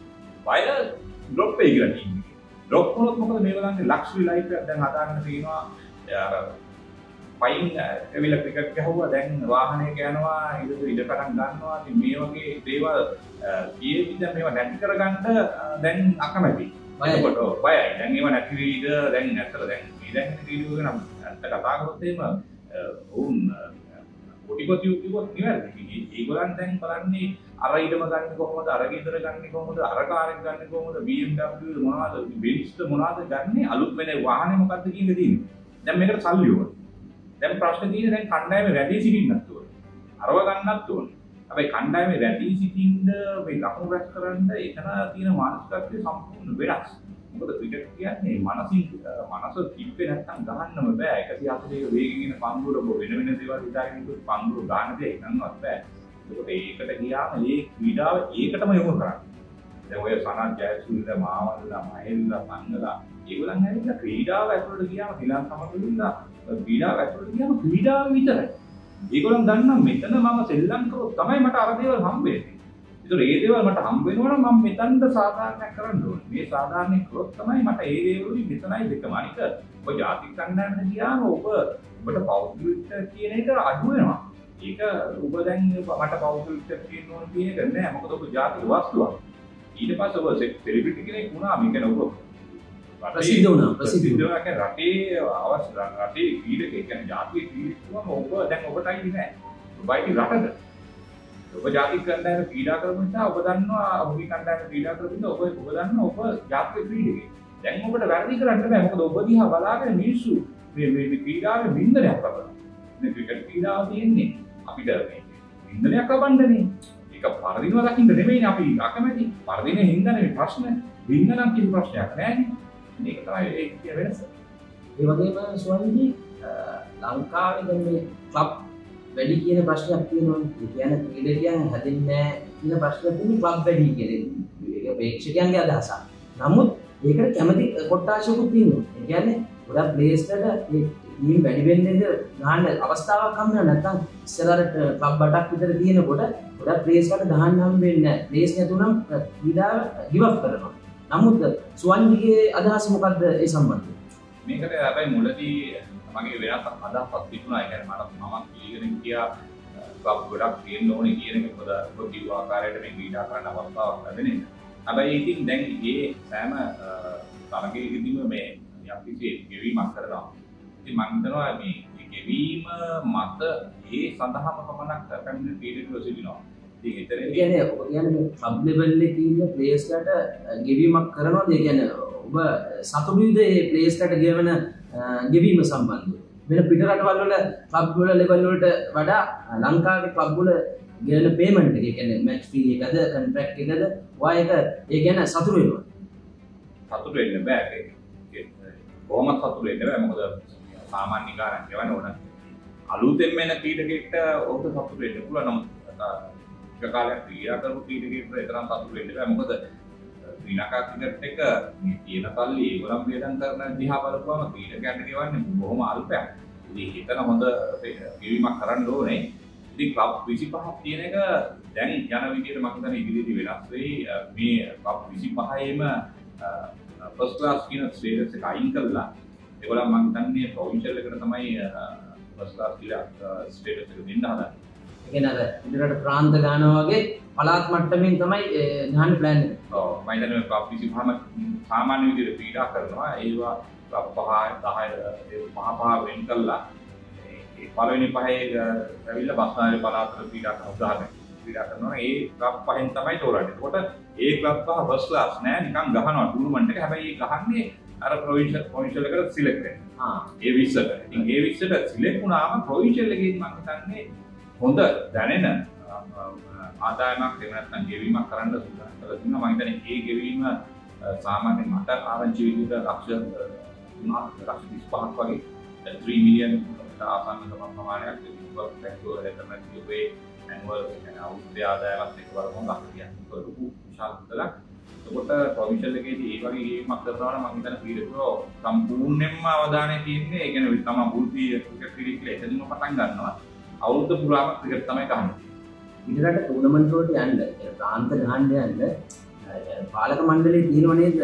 බය ඩ්‍රොප් වෙයි කියලා තියෙන්නේ. ඩ්‍රොප් වුණොත් මොකද මේගොල්ලන්ගේ ලක්ෂරි ලයිෆ් එක දැන් හදාගන්න තියෙනවා. අර පයින් ඇවිල්ලා ක්‍රිකට් ගහුවා දැන් වාහනයක යනවා ඉඳ ඉඳ පටන් ගන්නවා. ඉතින් මේ වගේ දේවල් කීයේදී දැන් මේවා නැති කරගන්න දැන් අකමැති. එතකොට බයයි. දැන් ඒවා නැති වෙයිද දැන් ඇත්තට දැන් මේ දැන් වීඩියෝ එක නම් ඇත්ත කතා කරොත් එහෙම වුන් කොටිකොටියු කිව්වොත් නිවැරදි. ඒගොල්ලන් දැන් බලන්නේ අර ඊටම ගන්න කොහොමද, අර ගෙදර ගන්න කොහොමද, අර කාර් එක ගන්න කොහොමද, බී එම් ඩබ්ලිව් මොනවද, බෙන්ස් මොනවද ගන්නේ, අලුත් වෙන වාහනේ මොකද්ද කියන දෙන්නේ. දැන් මේකට සල්ලි ඕන. දැන් ප්‍රශ්නේ තියෙන්නේ දැන් කණ්ඩායමේ රැඳී සිටින්නත් ඕනේ. අරව ගන්නත් ඕනේ. හැබැයි කණ්ඩායමේ රැඳී සිටින්න මේ ලකුණු රැස් කරන්න එතන තියෙන මානසිකත්වය සම්පූර්ණ වෙනස්. මොකද ක්‍රිකට් කියන්නේ මානසික මනස තිබ්බේ නැත්නම් ගහන්නම බෑ. එකසිය හතළිස් වේගයෙන් එන පන්දුවල වෙන වෙන දේවල් හිතාගෙන ඉන්නකොට පන්දුව ගන්න දෙයක් නන්නවත් බෑ. ඒකට ඒකට ගියාම මේ ක්‍රීඩාව ඒකටම යොමු කරන්නේ. දැන් ඔය සනත් ජයසූරිය, මාවල්ලා, මහෙල්ලා, මංගලා ඒගොල්ලන් ඇවිල්ලා ක්‍රීඩාව ඇතුළට ගියාම ශ්‍රී ලංකාවතුලින්ලා ක්‍රීඩාව ඇතුළට ගියාම ක්‍රීඩාව විතරයි. ඒගොල්ලන් දන්නා මෙතන මම සෙල්ලම් කරොත් තමයි මට අර දේවල් හම්බ වෙන්නේ. ඒතර ඒ දේවල් මට හම්බ වෙනවා නම් මම මෙතනද සාධාරණයක් කරන්න ඕනේ. මේ සාධාරණේ කරොත් තමයි මට ඒ දේවල් වලින් මෙතනයි දෙකම. අනික ඔබ ජාතික කණ්ඩායමට ගියාම ඔබ ඔබට පෞද්ගලික කියන එක අඩු වෙනවා. ඒක ඔබ දැන් මට පෞද්ගලික කියන ඕන කියන එක නෑ. මොකද ඔබ ජාතික වස්තුවක්. ඊට පස්සේ ඔබ සෙලිබ්‍රිටි කෙනෙක් වුණා මේ කියන ඔබ ප්‍රසිද්ධ වුණා. ප්‍රසිද්ධ වුණා කියන්නේ රටේ අවශ්‍ය රටේ ක්‍රීඩකයෙක් කියන්නේ ජාතික ක්‍රීඩකයෙක් ඔබ දැන් ඔබටයි නෑ. ඔබයි රටද. ඔබ ජාතික කණ්ඩායම ක්‍රීඩා කරපු නිසා ඔබ දන්නවා ඔබේ කණ්ඩායම ක්‍රීඩා කරපු නිසා ඔබ ඔබ දන්නවා ඔබ ජාතික ක්‍රීඩකයෙක්. දැන් ඔබට වැරදි කරන්න බෑ. මොකද ඔබ දිහා බලාගෙන මිනිස්සු මේ මේ ක්‍රීඩාවේ බින්දනයක් ලබනවා. මේ ක්‍රිකට් ක්‍රීඩාව තියෙන්නේ අපිට මේ බින්දනයක් ලබන්නනේ. ඒක පරදිනවා දකින්න නෙමෙයිනේ අපි අකමැති. පරදිනේ හින්දා නෙමෙයි ප්‍රශ්න. බින්ද නම් කිසි ප්‍රශ්නයක් නෑනේ. මේක තමයි ඒ වෙනස. ඒ වගේම ස්වාමීනි ලංකාවේ දැන් මේ ක්ලබ් වැඩි කියන ප්‍රශ්නයක් තියෙනවා. ඒ කියන්නේ ක්‍රීඩකයන් හැදෙන්නේ නැහැ කියන ප්‍රශ්නයක් තියෙනවා ක්ලබ් වැඩි කියන්නේ. ඒක ප්‍රේක්ෂකයන්ගේ අදහසක්. නමුත් ඒකට කැමති කොට්ටාශයකුත් තියෙනවා. ඒ කියන්නේ ගොඩක් ප්ලේස්ලට මේ ටීම් වැඩි වෙන්නේද ගහන්න අවස්ථාවක් හම්බ වෙනවා. නැත්නම් ඉස්සරහට ක්ලබ් අටක් විතර තියෙනකොට ගොඩක් ප්ලේස්ලට ගහන්න හම්බ වෙන්නේ නැහැ. ප්ලේස් නැතුණම් ක්‍රීඩාව ගිව් අප් කරනවා. නමුත් ස්වන්ජිගේ අදහස මොකද්ද ඒ සම්බන්ධයෙන්? මේකට හැබැයි මුලදී මගේ වෙනස් අදහසක් තිබුණා. ඒ කියන්නේ මම මම පිළිගෙන ගියා ක්ලබ් ගොඩක් තියෙන්න ඕනේ කියන එක මොකද ඔය කිව්ව ආකාරයට මේ ක්‍රීඩා කරන්න අවස්ථාවක් ලැබෙන්නේ. හැබැයි ඉතින් දැන් මේ සෑම තරගයකදීම මේ යම් කිසි ගෙවීමක් කරනවා. ඉතින් මම හිතනවා මේ ගෙවීම මත ඒ සඳහාම පමණක් පැමිණෙන ක්‍රීඩකයෝ සිටිනවා. ඉතින් ඒතරේ කියන්නේ ඔය කියන්නේ ක්ලබ් ලෙවල් එකේ ඉන්න ප්ලේයර්ස්ලට ගෙවීමක් කරනවාද? ඒ කියන්නේ ඔබ සතුටුයිද මේ ප්ලේයර්ස්ලට ගෙවන ගෙවීම සම්බන්ධව? වෙන පිට රටවල් වල ක්ලබ් වල ලෙවල් වලට වඩා ලංකාවේ ක්ලබ් වල ගෙන පේමන්ට් එක කියන්නේ මැච් ෆී එකද කොන්ට්‍රැක්ට් එකද ඔයා ඒක ඒ කියන්නේ සතුරු වෙනවා. සතුරු වෙන්න බෑ ඒක. කොහොමද සතුරු වෙන්න බෑ මොකද සාමාන්‍ය කාරණා කියවන ඕන. අලුතෙන් එන ක්‍රීඩකෙක්ට ඔහුට සතුරු වෙන්න පුළුවන් නම් එක කාලයක් ක්‍රීඩා කරපු ක්‍රීඩකෙක්ට ඒතරම් සතුරු වෙන්න බෑ මොකද ශ්‍රී ලංකා ක්‍රිකට් එක මේ තියෙන කල්ලි ඒගොල්ලන් වේදන් කරන දිහා බලපුවම ක්‍රීඩකයන්ට ගෙවන්නේ බොහොම අල්පයක්. ඉතින් හිතන හොඳ ගෙවීමක් කරන්න ඕනේ. ඉතින් ක්ලබ් විසිපහක් තියෙන එක දැන් යන විදිහට මම හිතන්නේ ඉදිරියේදී වෙනස් වෙයි. මේ ක්ලබ් විසිපහේම ෆස්ට් ක්ලාස් කියන ස්ටේටස් එක අයින් කළා. ඒගොල්ලන් මම හිතන්නේ ප්‍රොවින්ෂල් එකට තමයි ෆස්ට් ක්ලාස් කියලා ස්ටේටස් එක දෙන්න හදන්නේ. ඒ කියන්නේ අර ඉදිරියට ප්‍රාන්ත ගන්නවා වගේ පළාත් මට්ටමින් තමයි ගහන්න ප්ලෑන් එක. ඔව් මම හිතන්නේ ක්ලබ් විසිපහම සාමාන්‍ය විදිහට ක්‍රීඩා කරනවා. ඒවා ක්ලබ් පහ දහ පහ පහ වෙන් කළා. ඒ පළවෙනි පහේ ඇවිල්ලා බස්නාහිර පළාතට ක්‍රීඩා කරන උදාහරණයක් ක්‍රීඩා කරනවා. ඒ ක්ලබ් පහෙන් තමයි තෝරන්නේ. එතකොට ඒ ක්ලබ් පහ ෆස්ට් ක්ලාස් නෑ නිකන් ගහනවා ටූර්නමන්ට් එක. හැබැයි ඒ ගහන්නේ අර ප්‍රොවින්ෂල් ප්‍රොවින්ෂල් එකට සිලෙක්ට් වෙනවා. ආ ඒ විස්සට. ඉතින් ඒ විස්සට සිලෙක්ට් වුණාම ප්‍රොවින්ෂල් එකේදී මම හිතන්නේ හොඳ දැනෙන ආදායමක් එහෙම නැත්නම් ගෙවීමක් කරන්න සූදානම් කරලා තිනවා. මම හිතන්නේ ඒ ගෙවීම සාමාන්‍යයෙන් මට ආරංචි විදිහට ලක්ෂ ලක්ෂ විස්පහක් වගේ three million ආසන්න ප්‍රමාණයක් ඉක්වල් බැංකුවල දෙන්න කිව්වේ ඇනුවල් يعني අවුරුද්දේ ආදායමත් එක්ක බලමු ලක්ෂ තිහක් ලොකු විශාල මුදලක්. එතකොට ප්‍රොවින්ෂල් එකේදී ඒ වගේ ගෙවීමක් කරනවා නම් මම හිතන්නේ ක්‍රීඩකයෝ සම්පූර්ණයෙන්ම අවධානය තියෙන්නේ ඒ කියන්නේ තමයි මුල්පී ක්‍රිකට් ක්‍රීඩකලා එතනින්ම පටන් ගන්නවා. අවුරුද්ද පුරාම ක්‍රිකට් තමයි ගහන්නේ. ඉදිරියට ටූර්නමන්ට් වලට යන්න ඒ ප්‍රාන්ත ගහන්න යන්න පාලක මණ්ඩලයේ තියෙනව නේද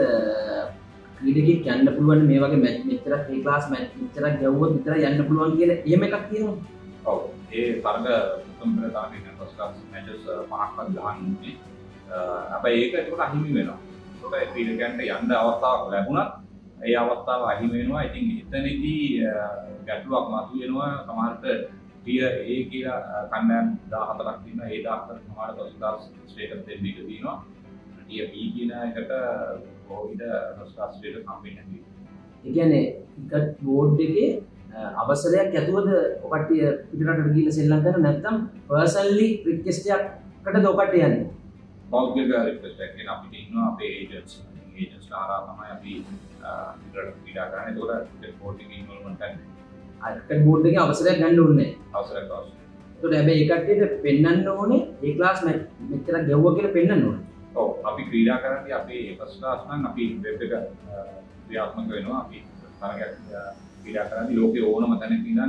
ක්‍රීඩකෙක් යන්න පුළුවන් මේ වගේ මැච් මෙච්චරක් ඒ ක්ලාස් මැච් මෙච්චරක් ගැව්වොත් විතර යන්න පුළුවන් කියලා එහෙම එකක් තියෙනවා. ඔව් ඒ තරග ප්‍රථම තරගයේ ෆස්ට් ක්ලාස් මැචස් පහක්වත් ගහන්නේ. හැබැයි ඒක ඒකට අහිමි වෙනවා. ඒකට ඒ ක්‍රීඩකයන්ට යන්න අවස්ථාවක් ලැබුණත් ඒ අවස්ථාව අහිමි වෙනවා. ඉතින් එතනදී ගැටලුවක් මතුවෙනවා. සමහරට ටිය ඒ කියලා කණ්ඩායම් දාහතරක් තියෙනවා. ඒ දාහතර සමහරට ෆස්ට් ක්ලාස් ස්ටේටස් දෙන්න ඉඩ තියෙනවා. ටිය බී කියන එකට කොහොමද ෆස්ට් ක්ලාස් ස්ටේටස් හම්බෙන්නේ නැති. ඒ කියන්නේ ක්‍රිකට් බෝඩ් එකේ අවසරයක් ඇතුවද ඔකට්ටිය පිටරටට ගිහිල්ලා සෙල්ලම් කරන නැත්නම් පර්සනලි රික්වෙස්ට් එකකටද ඔකට යන්නේ? පෞද්ගලික රික්වෙස්ට් එකක් කියන අපිට ඉන්නවා අපේ ඒජන්ට්ස්. ඒජන්ට්ස් හරහා තමයි අපි පිටරට ක්‍රීඩා කරන්නේ. ඒකට ක්‍රිකට් බෝඩ් එකේ ඉන්වෝල්ව්මන්ට් කරන්නේ. ආ ක්‍රිකට් බෝඩ් එකේ අවසරයක් ගන්න ඕනේ නැහැ. අවසරයක් අවශ්‍යයි. ඒකට හැබැයි ඒ කට්ටියට පෙන්වන්න ඕනේ ඒ ක්ලාස් මැච් මෙච්චරක් ගැව්වා කියලා පෙන්වන්න ඕනේ. ඔව් අපි ක්‍රීඩා කරන්නේ අපේ ෆස්ට් ක්ලාස් නම් අපි වෙබ් එක ක්‍රියාත්මක වෙනවා. අපි තරගයක් ක්‍රීඩා කරන්නේ ලෝකේ ඕනම තැනක ඉඳන්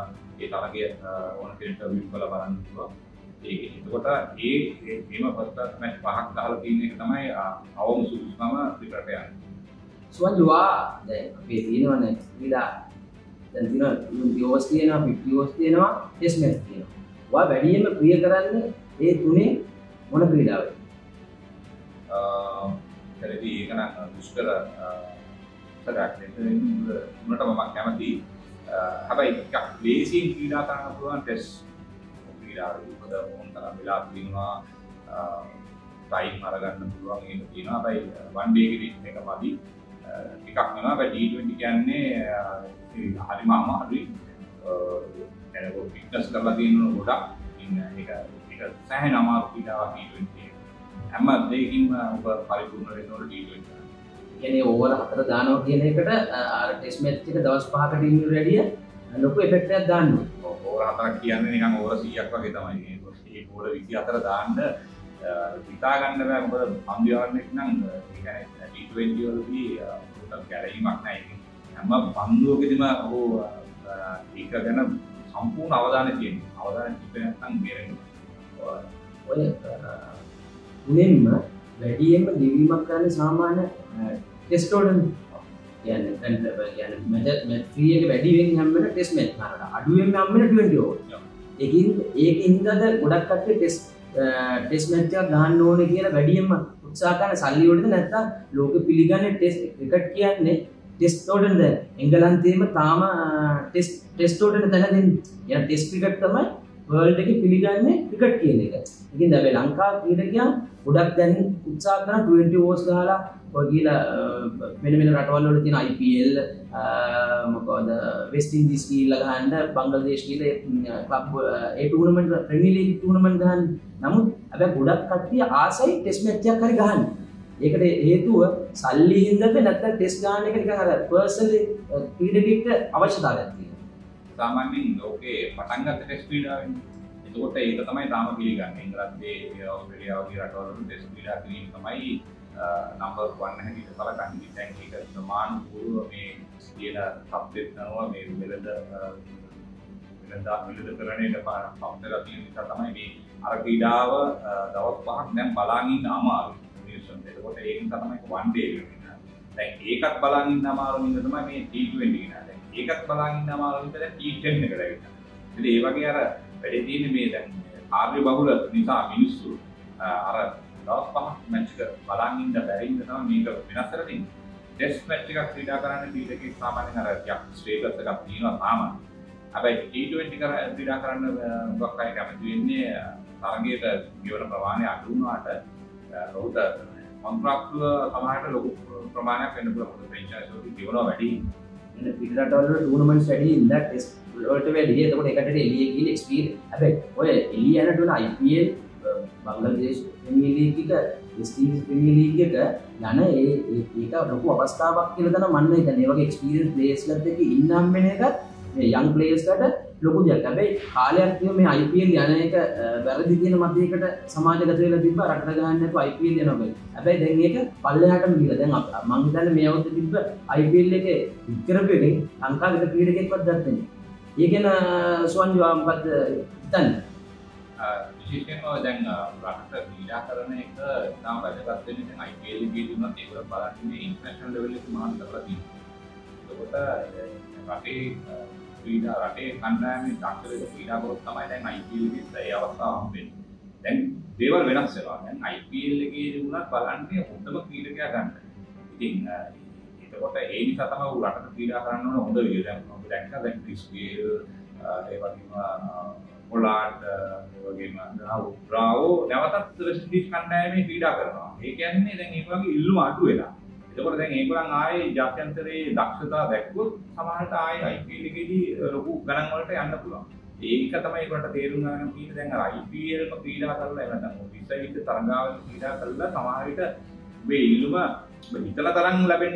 ඒ තරගය ඕන කෙනෙක්ට විව් කරලා බලන්න පුළුවන්. ඒක එතකොට ඒ මේම ෆස්ට් ක්ලාස් මැච් පහක් දාලා තියෙන එක තමයි අවම සුදුසුකම ක්‍රිකට් යන්නේ. සුවන්ජුවා දැන් අපි තියෙනවනේ ක්‍රීඩා දැන් තියෙනවා ට්වෙන්ටි ඕවර්ස් තියෙනවා ෆිෆ්ටි ඕවර්ස් තියෙනවා ටෙස්ට් මැච් තියෙනවා. ඔයා වැඩියෙන්ම ප්‍රිය කරන්නේ ඒ තුනේ මොන ක්‍රීඩාවද? අ ඒකදී ඒක නම් දුෂ්කර සරයක් දෙන්න උනට මම කැමති. හැබැයි ටිකක් ලේසියෙන් ක්‍රීඩා කරන්න පුළුවන් ටෙස්ට් ක්‍රීඩාවලදී මොකද මොන්තරම් වෙලා තියෙනවා ටයිම් අරගන්න පුළුවන් ඒක තියෙනවා. හැබැයි වන් ඩේ එකේදී මේක මදි. ටිකක් වෙනවා. හැබැයි ටී ට්වෙන්ටි කියන්නේ හරිම අමාරුයි. ඒක ෆිට්නස් කරලා තියෙන ගොඩක්. ඉතින් ඒක ඒක සෑහෙන අමාරු ක්‍රීඩාවක් ටී ට්වෙන්ටි. හැම දෙයකින්ම ඔබ පරිපූර්ණ වෙන්න ඕන ටී ට්වෙන්ටි. කියන්නේ ඕවර් හතර දානවා කියන එකට අර ටෙස්ට් මැච් එක දවස් පහකට ඉන්න රෙඩිය ලොකු ඉෆෙක්ට් එකක් දාන්න ඕන. ඕවර් හතරක් කියන්නේ නිකන් ඕවර් සීයක් වගේ තමයි. ඒ බෝල විසි හතර දාන්න හිතා ගන්න බෑ. මොකද පන්දුවරණෙක් නම් ඒ කියන්නේ ටී ට්වෙන්ටි වලදී උඩට ගැලීමක් නැහැ. හැම පන්දුවකදීම ඔහු ඒක ගැන සම්පූර්ණ අවධානය තියෙනවා. අවධානය තිබෙන්නේ නැත්නම් බේරෙනවා. ඔය මුලින්ම වැඩියෙන්ම ගෙවීමක් කරන්නේ සාමාන්‍ය ටෙස්ට් වලට. කියන්නේ කියන්නේ මැච් මැච් ත්‍රී එක වැඩි වෙන්නේ හැම වෙලේම ටෙස්ට් මැච් කරලා. අඩුවෙන් හැම වෙලේම ට්වෙන්ටි ඕවර්. ඒකින් ඒකින්දද ගොඩක් කට්ටිය ටෙස්ට් ටෙස්ට් මැච් එකක් ගහන්න ඕනේ කියලා වැඩියෙන්ම උත්සාහ කරන සල්ලි වලද නැත්නම් ලෝකෙ පිළිගන්නේ ටෙස්ට් ක්‍රිකට් කියන්නේ ටෙස්ට් වලද එංගලන්තයේම තාම ටෙස්ට් ටෙස්ට් වලට දැන දෙන්නේ. يعني ටෙස්ට් ක්‍රිකට් තමයි වර්ල්ඩ් එකේ පිළිගන්නේ ක්‍රිකට් කියන එක. ඉතින් දැන් මේ ලංකා ක්‍රීඩකයන් ගොඩක් දැන් උත්සාහ කරන twenty overs ගහලා ඔය ගිහලා වෙන වෙන රටවල් වල තියෙන I P L මොකද වෙස්ට් ඉන්දීස් ගිහලා ගහන්න බංග්ලාදේශ ගිහලා ක්ලබ් ඒ ටූර්නමන්ට් ප්‍රීමියර් ලීග් ටූර්නමන්ට් ගහන්න. නමුත් හැබැයි ගොඩක් කට්ටිය ආසයි ටෙස්ට් මැච් එකක් හරි ගහන්න. ඒකට හේතුව සල්ලි හින්දාද නැත්නම් ටෙස්ට් ගන්න එක නිකන් අර පර්සනලි ක්‍රීඩකෙක්ට අවශ්‍යතාවයක් තියෙනවා. සාමාන්‍යයෙන් ලෝකේ පටන් ගත්ත ටෙස්ට් ක්‍රීඩාවෙන්. එතකොට ඒක තමයි තාම පිළිගන්නේ. ඉංග්‍රීසියේ ඕස්ට්‍රේලියාව වගේ රටවල ටෙස්ට් ක්‍රීඩා කිරීම තමයි නම්බර් one හැටියට සැලකන්නේ. දැන් ඒක සමානුකූලව මේ කියන සබ්ජෙක්ට් නම මේ වෙලද වෙලද විලදකරණයට පවත්ලා තියෙන නිසා තමයි මේ අර ක්‍රීඩාව දවස් පහක් දැන් බලන් ඉන්න අමාරුයි. එතකොට ඒක නිසා තමයි one day වෙන්නේ. දැන් ඒකත් බලන් ඉන්න අමාරු නිසා තමයි මේ T twenty ගෙන. දැන් ඒකත් බලන් ඉන්න අමාරු නිසා දැන් T ten එකට ඇවිල්ලා. ඉතින් ඒ වගේ අර වැඩි තියෙන්නේ මේ දැන් ආර්ය බහුල නිසා මිනිස්සු අර දවස් පහක් මැච් එක බලන් ඉන්න බැරි නිසා තමයි මේක වෙනස් කරලා තියෙන්නේ. ටෙස්ට් මැච් එකක් ක්‍රීඩා කරන්න ක්‍රීඩකෙක් සාමාන්‍යයෙන් අර යක් ස්ටේටස් එකක් තියෙනවා සාමාන්‍යයෙන්. හැබැයි T twenty කර ක්‍රීඩා කරන්න මොකක් හරි කැමති වෙන්නේ තරගයට ගෙවන ප්‍රමාණය අඩු වුණාට ඔහුට කොන්ත්‍රාක්ට්ව සමහරට ලොකු ප්‍රමාණයක් වෙන්න පුළුවන්. මොකද ෆ්‍රැන්චයිස් වලදී ගෙවනවා වැඩි. එන පිට රටවල ටූර්නමන්ට්ස් වැඩි ඉඳලා ටෙස්ට් වලට වැඩි. එතකොට ඒකට එළියේ ගිහින් එක්ස්පීරියන්ස්. හැබැයි ඔය එළිය යනට උන I P L Bangladesh premier league එක වෙස්ට් ඉන්දීස් ප්‍රීමියර් ලීග් එක යන ඒ ඒක ලොකු අවස්ථාවක් කියලා තමයි මම හිතන්නේ. ඒ වගේ එක්ස්පීරියන්ස් ප්ලේයර්ස්ලාත් එක්ක ඉන්නම් වෙන එකත් මේ යං ප්ලේයර්ස්ලාට ලොකු දෙයක්. හැබැයි කාලයක් තියම මේ I P L යන එක වැරදි කියන මතයකට සමාජගත වෙලා තිබ්බා. රටට ගහන්න නැතුව I P L යනවා කියලා. හැබැයි දැන් ඒක පල්ලෙහාටම ගිහලා දැන් මම හිතන්නේ මේ අවුරුද්දේ තිබ්බ I P L එකේ ඉක්කරපු එකෙන් ලංකාවේ ක්‍රීඩකෙක්වත් දැක්කේ නැහැ. ඒ කියන සුවන්ජි මොකද්ද හිතන්නේ? විශේෂයෙන්ම දැන් රටට ක්‍රීඩා කරන එක ඉතාම වැදගත් වෙන්නේ දැන් I P L එකේ දිනුනත් ඒකවල බලන්නේ ඉන්ටර්නැෂනල් ලෙවල් එකේ මහාන කරලා තියෙනවා. එතකොට රටේ ක්‍රීඩා රටේ කණ්ඩායමේ දක්ෂ ක්‍රීඩා කරොත් තමයි දැන් I P L එකේ ඒ අවස්ථාව හම්බෙන්නේ. දැන් දේවල් වෙනස් වෙනවා. දැන් I P L එකේ දිනුනත් බලන්නේ හොඳම ක්‍රීඩකයා ගන්න. ඉතින් එතකොට ඒ නිසා තමයි උ රටට ක්‍රීඩා කරන්න ඕන හොඳ විදිය. දැන් ඔබ දැක්කා දැන් ක්‍රිස් ගේල් ඒ වගේම පොලාඩ් ඒ වගේම බ්‍රාවෝ නැවතත් වෙස්ට් ඉන්දීස් කණ්ඩායමේ ක්‍රීඩා කරනවා. ඒ කියන්නේ දැන් මේ වගේ ඉල්ලුම අඩු වෙලා. එතකොට දැන් ඒගොල්ලන් ආයේ ජාත්‍යන්තරයේ දක්ෂතා දැක්කොත් සමහරට ආයේ I P L එකේදී ලොකු ගණන් වලට යන්න පුළුවන්. ඒක තමයි ඒකට තේරුම් ගන්න තියෙන්නේ. දැන් අර I P L එක ක්‍රීඩා කරලා එහෙම නැත්නම් විශ්වවිද්‍ය තරඟාවල ක්‍රීඩා කරලා සමහරට මේ ඉල්ලුම හිතලා තරම් ලැබෙන්නත්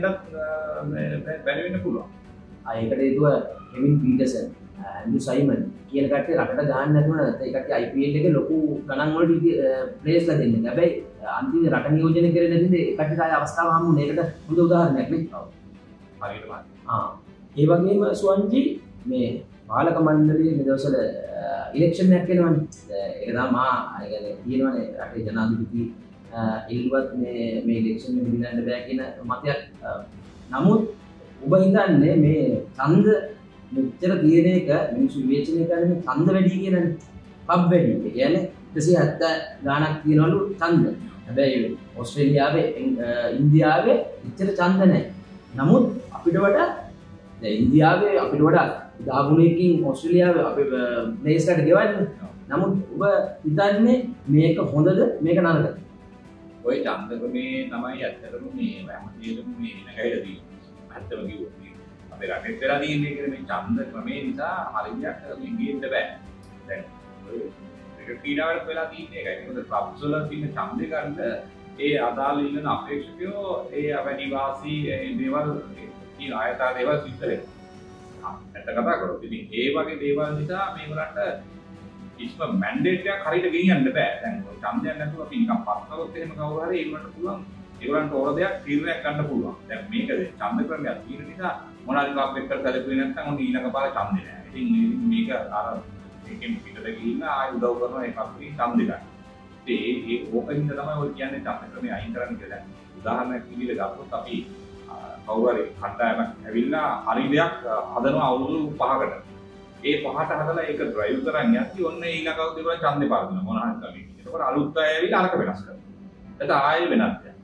බැරි වෙන්න පුළුවන්. ආ ඒකට හේතුව කෙවින් පීටර්සන්, ඇන්ඩ්‍රු සයිමන් කියන කට්ටිය රටට ගහන්න නැතුව නැත්නම් ඒ කට්ටිය I P L එකේ ලොකු ගණන් වලට ප්ලේස්ලා දෙන්නේ. හැබැයි අන්තිමේ රට නියෝජනය කරේ නැතිද ඒ කට්ටියට ආය අවස්ථාව හම්බුනේ. ඒකට හොඳ උදාහරණයක් නේ. හරියටම. ආ ඒ වගේම සුවන්ජි මේ පාලක මණ්ඩලයේ මේ දවස්වල ඉලෙක්ෂන් එකක් එනවනේ. ඒක තමයි මා ඒ කියන්නේ කියනවනේ රටේ ජනාධිපති ඉල්ලුවත් මේ මේ ඉලෙක්ෂන් එක විඳින්න බෑ කියන මතයක්. නමුත් ඔබ හිතන්නේ මේ ඡන්ද මෙච්චර තියෙන එක මිනිස්සු විවේචනය කරන්නේ මේ ඡන්ද වැඩි කියනනේ. පබ් වැඩි. ඒ කියන්නේ එකසිය හැත්තෑ ගාණක් තියනවලු ඡන්ද. හැබැයි ඕස්ට්‍රේලියාවේ ඉන්දියාවේ එච්චර ඡන්ද නැහැ. නමුත් අපිට වඩා දැන් ඉන්දියාවේ අපිට වඩා දහ ගුණයකින් ඕස්ට්‍රේලියාවේ අපේ ප්ලේස්කට ගෙවන්නේ. නමුත් ඔබ හිතන්නේ මේක හොඳද මේක නරකද? ඔය ඡන්දකමේ තමයි ඇත්තටම මේ හැමදේම මේ නැගහිලා තියෙන්නේ. ඇත්තම කිව්වොත් අපේ රටේ වෙලා තියෙන්නේ කියන මේ ඡන්ද ක්‍රමේ නිසා හරියට මේ ගේන්න බෑ. දැන් ඔය ක්‍රිකට් ක්‍රීඩාවට වෙලා තියෙන්නේ ඒකයි. මොකද ක්ලබ්ස් වල තියෙන ඡන්දේ ගන්න ඒ අදාළ ඉන්න අපේක්ෂකයෝ ඒ වැඩිවාසී ඒ දේවල් කියන ආයතන දේවල් සිද්ධ වෙනවා. ඇත්ත කතා කරොත් ඉතින් ඒ වගේ දේවල් නිසා මේවලට කිසිම මැන්ඩේට් එකක් හරියට ගෙනියන්න බෑ. දැන් ඔය ඡන්දයක් නැතුව අපි නිකන් පස්සවොත් එහෙම කවුරු හරි ඒකට පුළුවන් ඒගොල්ලන්ට ඕන දෙයක් තීරණයක් ගන්න පුළුවන්. දැන් මේකද ඡන්ද ක්‍රමයක් තියෙන නිසා මොනවාරි එකක් එක්ක සැලකුවේ නැත්නම් ඔන්න ඊළඟ පාර ඡන්දේ නෑ. ඉතින් මේක අර ඒකෙන් පිටට ගිහින් ආයෙ උදව් කරන එකක් වගේ ඡන්දේ ගන්න. ඉතින් ඒ ඒ ඕකින්ද තමයි ඔය කියන්නේ ඡන්ද ක්‍රමය අයින් කරන්න කියලා. උදාහරණයක් විදිහට ගත්තොත් අපි කවුරු හරි කණ්ඩායමක් ඇවිල්ලා හරි දෙයක් හදනවා අවුරුදු පහකට. ඒ පහට හදලා ඒක ඩ්‍රයිව් කරන් යද්දි ඔන්න ඊළඟ අවුරුද්දේ ඡන්දේ පාර දෙනවා මොනවා හරි තමයි. ඒකෝර අලුත් අය ඇවිල්ලා අරක වෙනස් කරනවා. එතන ආයෙ වෙනස් දෙයක්.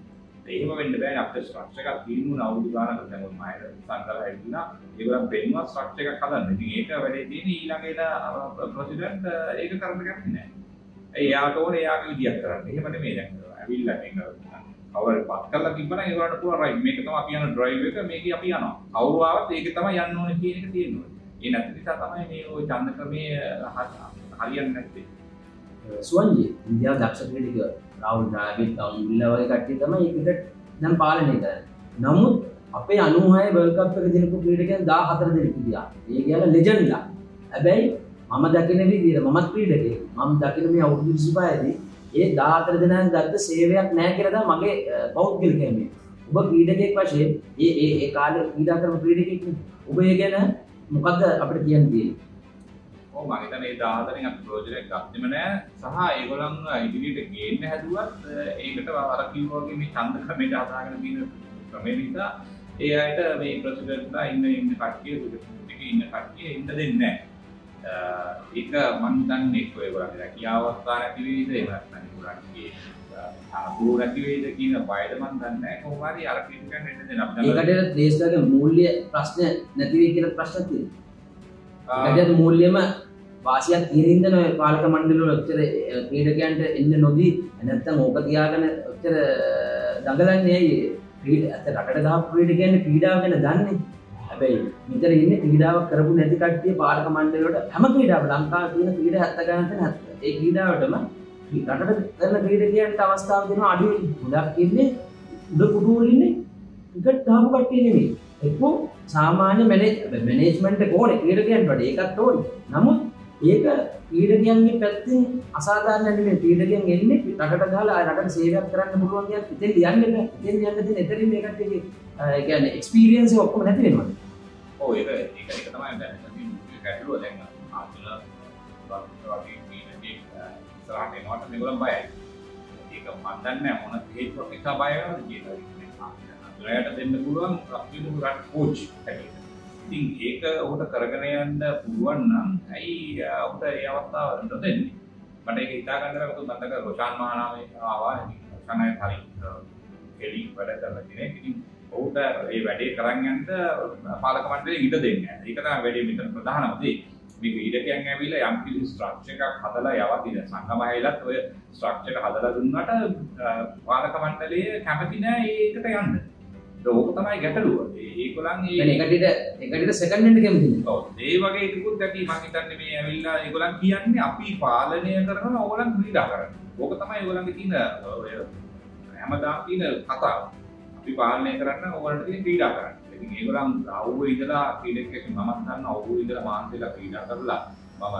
එහෙම වෙන්න බෑ අපිට ස්ට්‍රක්චර් එකක් තියෙනුන අවුරුදු ගානකට දැන් ඔය මහේද සංකල්ප හැදිලා ඒගොල්ලන් පෙන්නවා ස්ට්‍රක්චර් එකක් හදන්න. ඉතින් ඒක වැඩේ තියෙන්නේ ඊළඟ එන ප්‍රෙසිඩන්ට් ඒක කරන්න කැමති නෑ. ඒ යාට ඕනේ යාගේ විදියක් කරන්න. එහෙම නෙමෙයි දැන් ඇවිල්ලා මේක කවර පත් කරලා තිබ්බනම් ඒගොල්ලන්ට පුළුවන් රයිට් මේක තමයි අපි යන ඩ්‍රයිව් එක මේකේ අපි යනවා. කවුරු ආවත් ඒක තමයි යන්න ඕනේ කියන එක තියෙනවා. ඒ නැති නිසා තමයි මේ ওই ඡන්ද ක්‍රමයේ හරියන්නේ නැත්තේ. සුවන්ජි ඉන්දියාව දක්ෂ ක්‍රීඩක රාහුල් ද්‍රාවිඩ් ගංගුල්ලා වගේ කට්ටිය තමයි ක්‍රිකට් දැන් පාලනය කරන්නේ. නමුත් අපේ අනූහය වර්ල්ඩ් කප් එක දිනපු ක්‍රීඩකයන් දාහතර දෙනෙක් ඉඳියා. ඒ කියන්නේ ලෙජන්ඩ්ලා. හැබැයි මම දකින විදිහට මමත් ක්‍රීඩකයෙක්. මම දකින මේ අවුරුදු විසිපහ දී ඒ දාහතර දෙනාන් ගත්ත සේවයක් නැහැ කියලා තමයි මගේ පෞද්ගලික හැමේ. ඔබ ක්‍රීඩකයෙක් වශයෙන් ඒ ඒ ඒ කාලේ ක්‍රීඩා කරන ක්‍රීඩකයෙක් ඔබ ඒ ගැන මොකද්ද අපිට කියන්න තියෙන්නේ? ඔව් මම හිතන්නේ ඒ දාහතරෙන් අපි ප්‍රොජෙක්ට් එකක් ගත්තෙම නෑ සහ ඒගොල්ලන් ඉදිරියට ගේන්න හැදුවත් ඒකට අර කිව්වා වගේ මේ ඡන්ද ක්‍රමයට හදාගෙන තියෙන ක්‍රමේ නිසා ඒ අයට මේ ප්‍රොසීඩර්ස්ලා ඉන්න ඉන්න කට්ටිය දෙකේ ඉන්න කට්ටිය ඉන්න දෙන්නේ නෑ. ඒක මම හිතන්නේ ඒක ඒගොල්ලන්ගේ රැකියාවස්ථා නැති වෙයිද එහෙම නැත්නම් ඒගොල්ලන්ගේ අනුකූල නැති වෙයිද කියන බයද මම දන්නේ නැහැ. කොහොම හරි අර ක්‍රිටිකල් එන්න දෙන්න අපි ඒකට ත්‍රේස්ලාගේ මූල්‍ය ප්‍රශ්න නැති වෙයි කියලා ප්‍රශ්නක් තියෙනවා. ඒකට මූල්‍යම වාසියක් තියෙන ඉඳන ඔය පාලක මණ්ඩල වල ඔච්චර ක්‍රීඩකයන්ට එන්න නොදී නැත්නම් ඕක තියාගෙන ඔච්චර දඟලන්නේ ඇයි? ක්‍රීඩ ඇත්ත රටට ගහපු ක්‍රීඩකයන් ක්‍රීඩාව ගැන දන්නේ. හැබැයි මෙතන ඉන්නේ ක්‍රීඩාවක් කරපු නැති කට්ටිය පාලක මණ්ඩල වලට හැම ක්‍රීඩාවක් ලංකාවේ තියෙන ක්‍රීඩා හැත්තෑ ගණන් තියෙන ඒ ක්‍රීඩාවටම රටට කරන ක්‍රීඩකයන්ට අවස්ථාව දෙනවා අඩුයි. ගොඩක් ඉන්නේ උඩ කුඩු වල ඉන්නේ ක්‍රිකට් ගහපු කට්ටිය නෙමෙයි. එක්කෝ සාමාන්‍ය මැනේජ්මන්ට් එක ඕනේ ක්‍රීඩකයන්ට වඩා ඒකත් ඕනේ. නමුත් ඒක ක්‍රීඩකයන්ගේ පැත්තෙන් අසාධාරණ නෙමෙයි. ක්‍රීඩකයන් එන්නේ රටට ගහලා රටට සේවයක් කරන්න පුළුවන් කියන ඉතින් යන්නේ නැහැ. ඉතින් යන්න තියෙන එතරින් මේකට ඒ කියන්නේ එක්ස්පීරියන්ස් එක ඔක්කොම නැති වෙනවා. ඔව් ඒක ඒක ඒක තමයි දැන් ගැටලුව දැන් ආතුල වගේ ක්‍රීඩකෙක් ඉස්සරහට එනකොට මේගොල්ලන් බයයි. ඒක මම දන්නේ නැහැ මොන හේතුවක් නිසා බය වෙනවද කියලා. ආතුලයට දෙන්න පුළුවන් අපිට රට කෝච් හැටියට. ඉතින් ඒක උකට කරගෙන යන්න පුළුවන් නම් ඇයි උකට ඒ අවස්ථාව නොදෙන්නේ? මට ඒක හිතා ගන්න බැහැ. මොකද මම රොෂාන් මහානාමේ ආවා. රොෂාන් අය හරි කෙලි වැඩ කරලා කෙනෙක්. ඉතින් ඔහුට මේ වැඩේ කරන් යන්න පාලක මණ්ඩලයෙන් ඉඩ දෙන්නේ නැහැ. ඒක තමයි වැඩේ මෙතන ප්‍රධානම දේ. මේ ක්‍රීඩකයන් ඇවිල්ලා යම් කිසි ස්ට්‍රක්චර් එකක් හදලා යවතින සංගමයලත් ඔය ස්ට්‍රක්චර් එක හදලා දුන්නාට පාලක මණ්ඩලයේ කැමති නැහැ ඒකට යන්න. ඒක තමයි ගැටලුව. ඒගොල්ලන් ඒ එකටිට එකටිට සෙකන්ඩ් එන්ඩ් කැමති නෑ. ඔව්. ඒ වගේ ටිකුත් ඇති මම හිතන්නේ මේ ඇවිල්ලා ඒගොල්ලන් කියන්නේ අපි පාලනය කරනවා ඕගොල්ලන් ක්‍රීඩා කරන්න. ඕක තමයි ඒගොල්ලන්ගේ තියෙන ඔය හැමදාම තියෙන කතාව. අපි පාලනය කරන්න ඕගොල්ලන්ට තියෙන ක්‍රීඩා කරන්න. ඉතින් ඒගොල්ලන් අවුව ඉඳලා ක්‍රීඩකයෙක් මමත් දන්නවා අවුව ඉඳලා මාන්සෙලා ක්‍රීඩා කරලා මම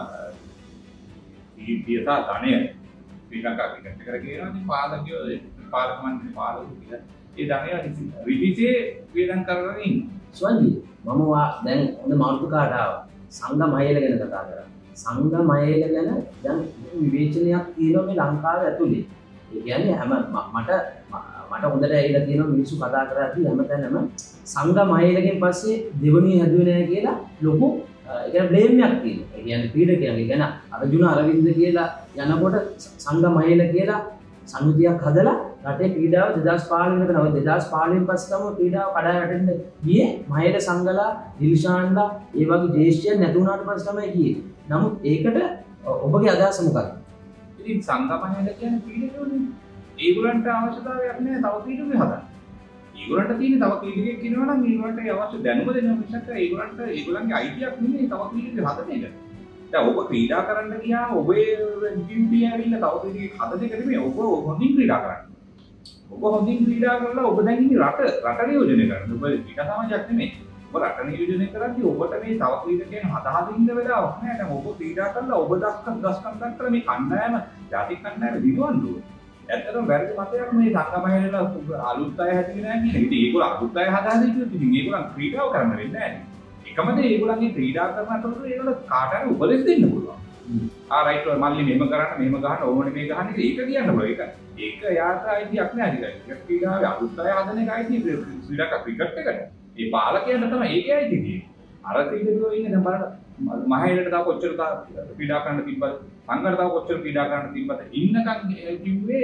ඊපියතා ධනය ශ්‍රී ලංකා ක්‍රිකට් එකට ගේනවා. ඉතින් පාලකයෝ පාලක මණ්ඩලේ පාලකයෝ කියලා ඒ ධනය විදිහේ වේදන් කරගෙන ඉන්නවා. ස්වන්ජි මම දැන් හොඳ මාතෘකාවට ආවා. සංගම අයල ගැන කතා කරා. සංගම අයල ගැන දැන් විවේචනයක් තියෙනවා මේ ලංකාවේ ඇතුලේ. ඒ කියන්නේ හැම මට මට හොඳට ඇවිල්ලා තියෙනවා මිනිස්සු කතා කරද්දී හැමතැනම සංගම අයලගෙන් පස්සේ දෙවණිය හැදුවේ නැහැ කියලා ලොකු ඒ කියන්නේ බ්ලේම් එකක් තියෙනවා. ඒ කියන්නේ ක්‍රීඩකයන්ගේ ගැන අර්ජුන අරවින්ද කියලා යනකොට සංගම අයල කියලා සමිතියක් හදලා රටේ ක්‍රීඩාව දෙදාස් පහළොව වෙනකන් නව දෙදාස් පහළොව පස්සේ තමයි ක්‍රීඩාව කඩා වැටෙන්න ගියේ. මහේල සංගලා, දිල්ෂාන්ලා ඒ වගේ ජේෂ්ඨයන් නැති වුණාට පස්සේ තමයි ගියේ. නමුත් ඒකට ඔබගේ අදහස මොකක්ද? ඉතින් සංගමයල කියන්නේ ක්‍රීඩකයෝනේ. ඒගොල්ලන්ට අවශ්‍යතාවයක් නැහැ තව ක්‍රීඩකයෙක් හදන්න. ඒගොල්ලන්ට තියෙන තව ක්‍රීඩකයෙක් ඉන්නවා නම් ඒගොල්ලන්ට අවශ්‍ය දැනුම දෙන්න මිසක් ඒගොල්ලන්ට ඒගොල්ලන්ගේ අයිතියක් නෙමෙයි තව ක්‍රීඩකයෙක් හදන එක. දැන් ඔබ ක්‍රීඩා කරන්න ගියාම ඔබේ ඩියුටි ඇවිල්ලා තව ක්‍රීඩකයෙක් හදන එක නෙමෙයි. ඔබ හොඳින් ක්‍රීඩා කරන්න. ඔබ හොඳින් ක්‍රීඩා කරලා ඔබ දැන් ඉන්නේ රට රට නියෝජනය කරන්න. ඔබ ක්‍රීඩා සමාජයක් නෙමෙයි. ඔබ රට නියෝජනය කරද්දී ඔබට මේ තව ක්‍රීඩකයන් හදාගෙන ඉන්න වෙලාවක් නෑ. දැන් ඔබ ක්‍රීඩා කරලා ඔබ දස්කම් දස්කම් දක්කලා මේ කණ්ඩායම ජාතික කණ්ඩායම දිනවන්න ඕනේ. ඇත්තටම වැරදි මතයක් මේ සංගමයල අලුත් අය හැදෙන්නේ නැහැ කියන එක. ඉතින් ඒගොල්ලෝ අලුත් අය හදාගෙන ඉතින් ඉතින් ඒගොල්ලන් ක්‍රීඩාව කරන්න වෙන්නේ නැහැ. එකම දේ ඒගොල්ලන්ගේ ක්‍රීඩා කරන අතරතුර ඒගොල්ලෝ කාට හරි උපදෙස් දෙන්න පුළුවන්. ආ රයිට් ඔය මල්ලි මෙහෙම කරන්න මෙහෙම ගහන්න ඕමනේ මේ ගහන්න ඒක කියන්න පුළුවන්. ඒක ඒක යාත්‍රා අයිතියක් නෑ අනිකයි. ක්‍රිකට් ක්‍රීඩාවේ අලුත් අය හදන එක අයිතිය ශ්‍රී ලංකා ක්‍රිකට් එකට. ඒ පාලකයන්ට තමයි ඒකේ අයිතිය තියෙන්නේ. අර ක්‍රීඩකයෝ ඉන්නේ දැන් බලන්න මහේලට තව කොච්චර ක්‍රීඩා කරන්න තිබ්බද? සංගර තව කොච්චර ක්‍රීඩා කරන්න තිබ්බද? ඉන්නකම් කිව්වේ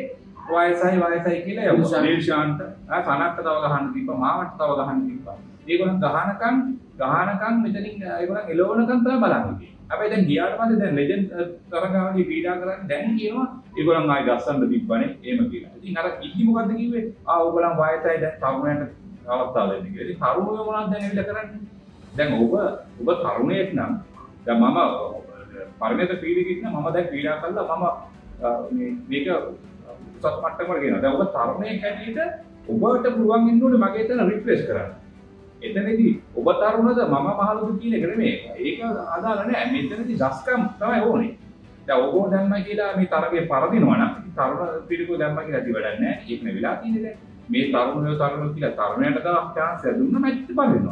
වයසයි වයසයි කියලා යවුවා. නිල්ෂාන්ට ආ සනක්ක තව ගහන්න තිබ්බා මාවට තව ගහන්න තිබ්බා. ඒගොල්ලන් ගහනකම් ගහනකම් මෙතනින් ඒගොල්ලන් එලවනකම් තමයි බලන්නේ. හැබැයි දැන් ගියාට පස්සේ දැන් ලෙජන්ඩ් තරගාවලිය ක්‍රීඩා කරන්නේ දැන් කියනවා ඒගොල්ලන් ආයි ගස්සන්න තිබ්බනේ එහෙම කියලා. ඉතින් අර ඉක්කි මොකද්ද කිව්වේ? ආ ඕගොල්ලන් වයසයි දැන් තරුණයන්ට අවස්ථාව දෙන්න කියලා. ඉතින් තරුණයෝ මොනවද දැන් එල්ල කරන්නේ? දැන් ඔබ ඔබ තරුණයෙක් නම් දැන් මම පරිණත ක්‍රීඩකෙක් නම් මම දැන් ක්‍රීඩා කළා මම මේ මේක උසස් මට්ටමකට ගෙනවා. දැන් ඔබ තරුණයෙක් හැටියට ඔබට පුළුවන් වෙන්න ඕනේ මගේ එතන රිප්ලේස් කරන්න. එතනදී ඔබ තරුණද මම මහලුද කියන එක නෙමෙයි. ඒක අදාළ නෑ. මෙතනදී දස්කම් තමයි ඕනේ. දැන් ඔබ දැම්ම කියලා මේ තරගේ පරදිනවා නම් තරුණ ක්‍රීඩකෝ දැම්ම කියලා ඉති වැඩක් නෑ. ඒක නේ වෙලා තියෙන්නේ දැන්. මේ තරුණයෝ තරුණයෝ කියලා තරුණයට තව chance එක දුන්න මැච් එක බලනවා.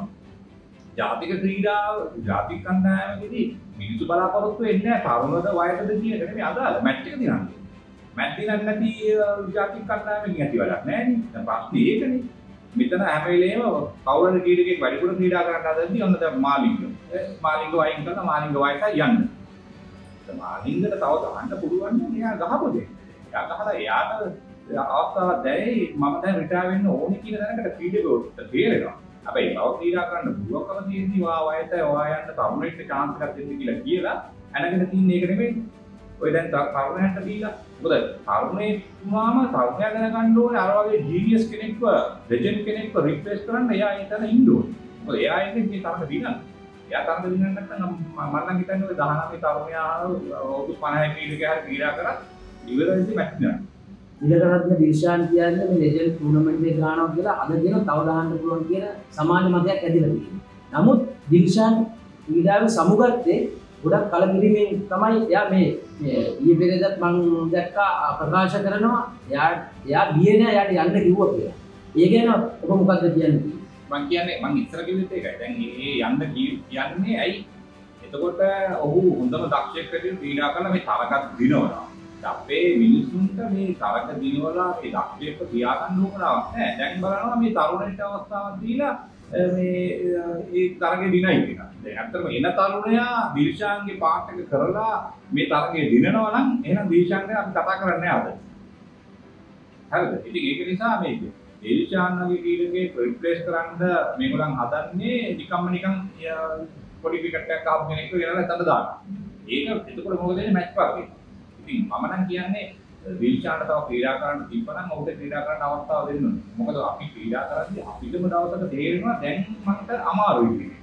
ජාතික ක්‍රීඩාව ජාතික කණ්ඩායමේදී මිනිස්සු බලාපොරොත්තු වෙන්නේ නැහැ තරුණද වයසද කියන එක නෙමෙයි අදාළ මැච් එක දිනන්නේ. මැච් දිනන්නේ නැති ජාතික කණ්ඩායමකින් ඇති වැඩක් නැහැ නේ. දැන් ප්‍රශ්නේ ඒකනේ. මෙතන හැම වෙලේම කවුරුන් ක්‍රීඩකෙක් වැඩිපුර ක්‍රීඩා කරන්න හදද්දී ඔන්න දැන් මාලිංග. මාලිංග වයින් කරලා මාලිංග වයසයි යන්න. දැන් මාලිංගට තව දාන්න පුළුවන් නම් එයා ගහපො දෙන්න. එයා ගහලා එයාට අවස්ථාවක් දැයි මම දැන් රිටයර් වෙන්න ඕනේ කියන දැනකට ක්‍රීඩකෙකුට තේරෙනවා. හැබැයි තව ක්‍රීඩා කරන්න පුළුවන්කම තියෙද්දි වා වයසයි වා යන්න තරුණෙක්ට chance එකක් දෙන්න කියලා කියලා අනගෙන තින්නේ ඒක නෙමෙයි. ඔය දැන් තරුණයන්ට දීලා මොකද තරුණේ වුණාම තරුණයා දැනගන්න ඕනේ අර වගේ ජීනියස් කෙනෙක්ව ලෙජන්ඩ් කෙනෙක්ව රිප්ලේස් කරන්න එයා එතන ඉන්න ඕනේ. මොකද එයා ඉන්නේ මේ තරඟ දිනන්න. එයා තරඟ දිනන්න නැත්නම් මම නම් හිතන්නේ ඔය දහනවයේ තරුණයා අවුරුදු පනහයි ක්‍රීඩකයා හරි ක්‍රීඩා කරා ඉවර වෙද්දි මැච් කරනවා. ඉලකරත්න දිල්ෂාන් කියන්නේ මේ ලෙජන්ඩ් ටූර්නමන්ට් එක ගන්නවා කියලා අද දින තව දාන්න පුළුවන් කියන සමාජ මතයක් ඇදිලා තියෙනවා. නමුත් දිල්ෂාන් ක්‍රීඩාවේ සමුගත්තේ ගොඩක් කලකිරීමෙන් තමයි එයා මේ මේ ඊයේ පෙරේදත් මම දැක්කා ප්‍රකාශ කරනවා එයා එයා බියේ නෑ එයාට යන්න කිව්වා කියලා. ඒ ගැන ඔබ මොකක්ද කියන්නේ? මම කියන්නේ මම ඉස්සර කිව්වෙත් ඒකයි. දැන් මේ යන්න කියන්නේ ඇයි? එතකොට ඔහු හොඳම දක්ෂයෙක් විදිහට ක්‍රීඩා කරලා මේ තරගත් දිනවනවා. අපේ මිනිසුන්ට මේ තරග දිනවලා ඒ දක්ෂයෙක්ව තියාගන්න ඕනවක් නෑ. දැන් බලනවා මේ තරුණයට අවස්ථාවක් දීලා මේ ඒ තරගේ දිනයි කියලා. දැන් අත්‍තරම එන තරුණයා දිල්ෂාන්ගේ පාර්ට් එක කරලා මේ තරගේ දිනනවා නම් එහෙනම් දිල්ෂාන් ගැන අපි කතා කරන්නේ නැහැ අද. හරිද? ඉතින් ඒක නිසා මේ දිල්ෂාන්ගේ කීඩකේ රිප්ලේස් කරන්න මේගොල්ලන් හදන්නේ නිකම්ම නිකන් පොඩි විකට් එකක් ආපු කෙනෙක්ව ගෙනලා එතන දානවා. ඒක එතකොට මොකද වෙන්නේ මැච් පාර්ට් එක. ඉතින් මම නම් කියන්නේ දිල්ෂාන්ට තව ක්‍රීඩා කරන්න තිබ්බනම් ඔහුට ක්‍රීඩා කරන්න අවස්ථාව දෙන්න ඕනේ. මොකද අපි ක්‍රීඩා කරද්දී අපිටම දවසක තේරෙනවා දැන් මන්ට අමාරුයි කියන්නේ.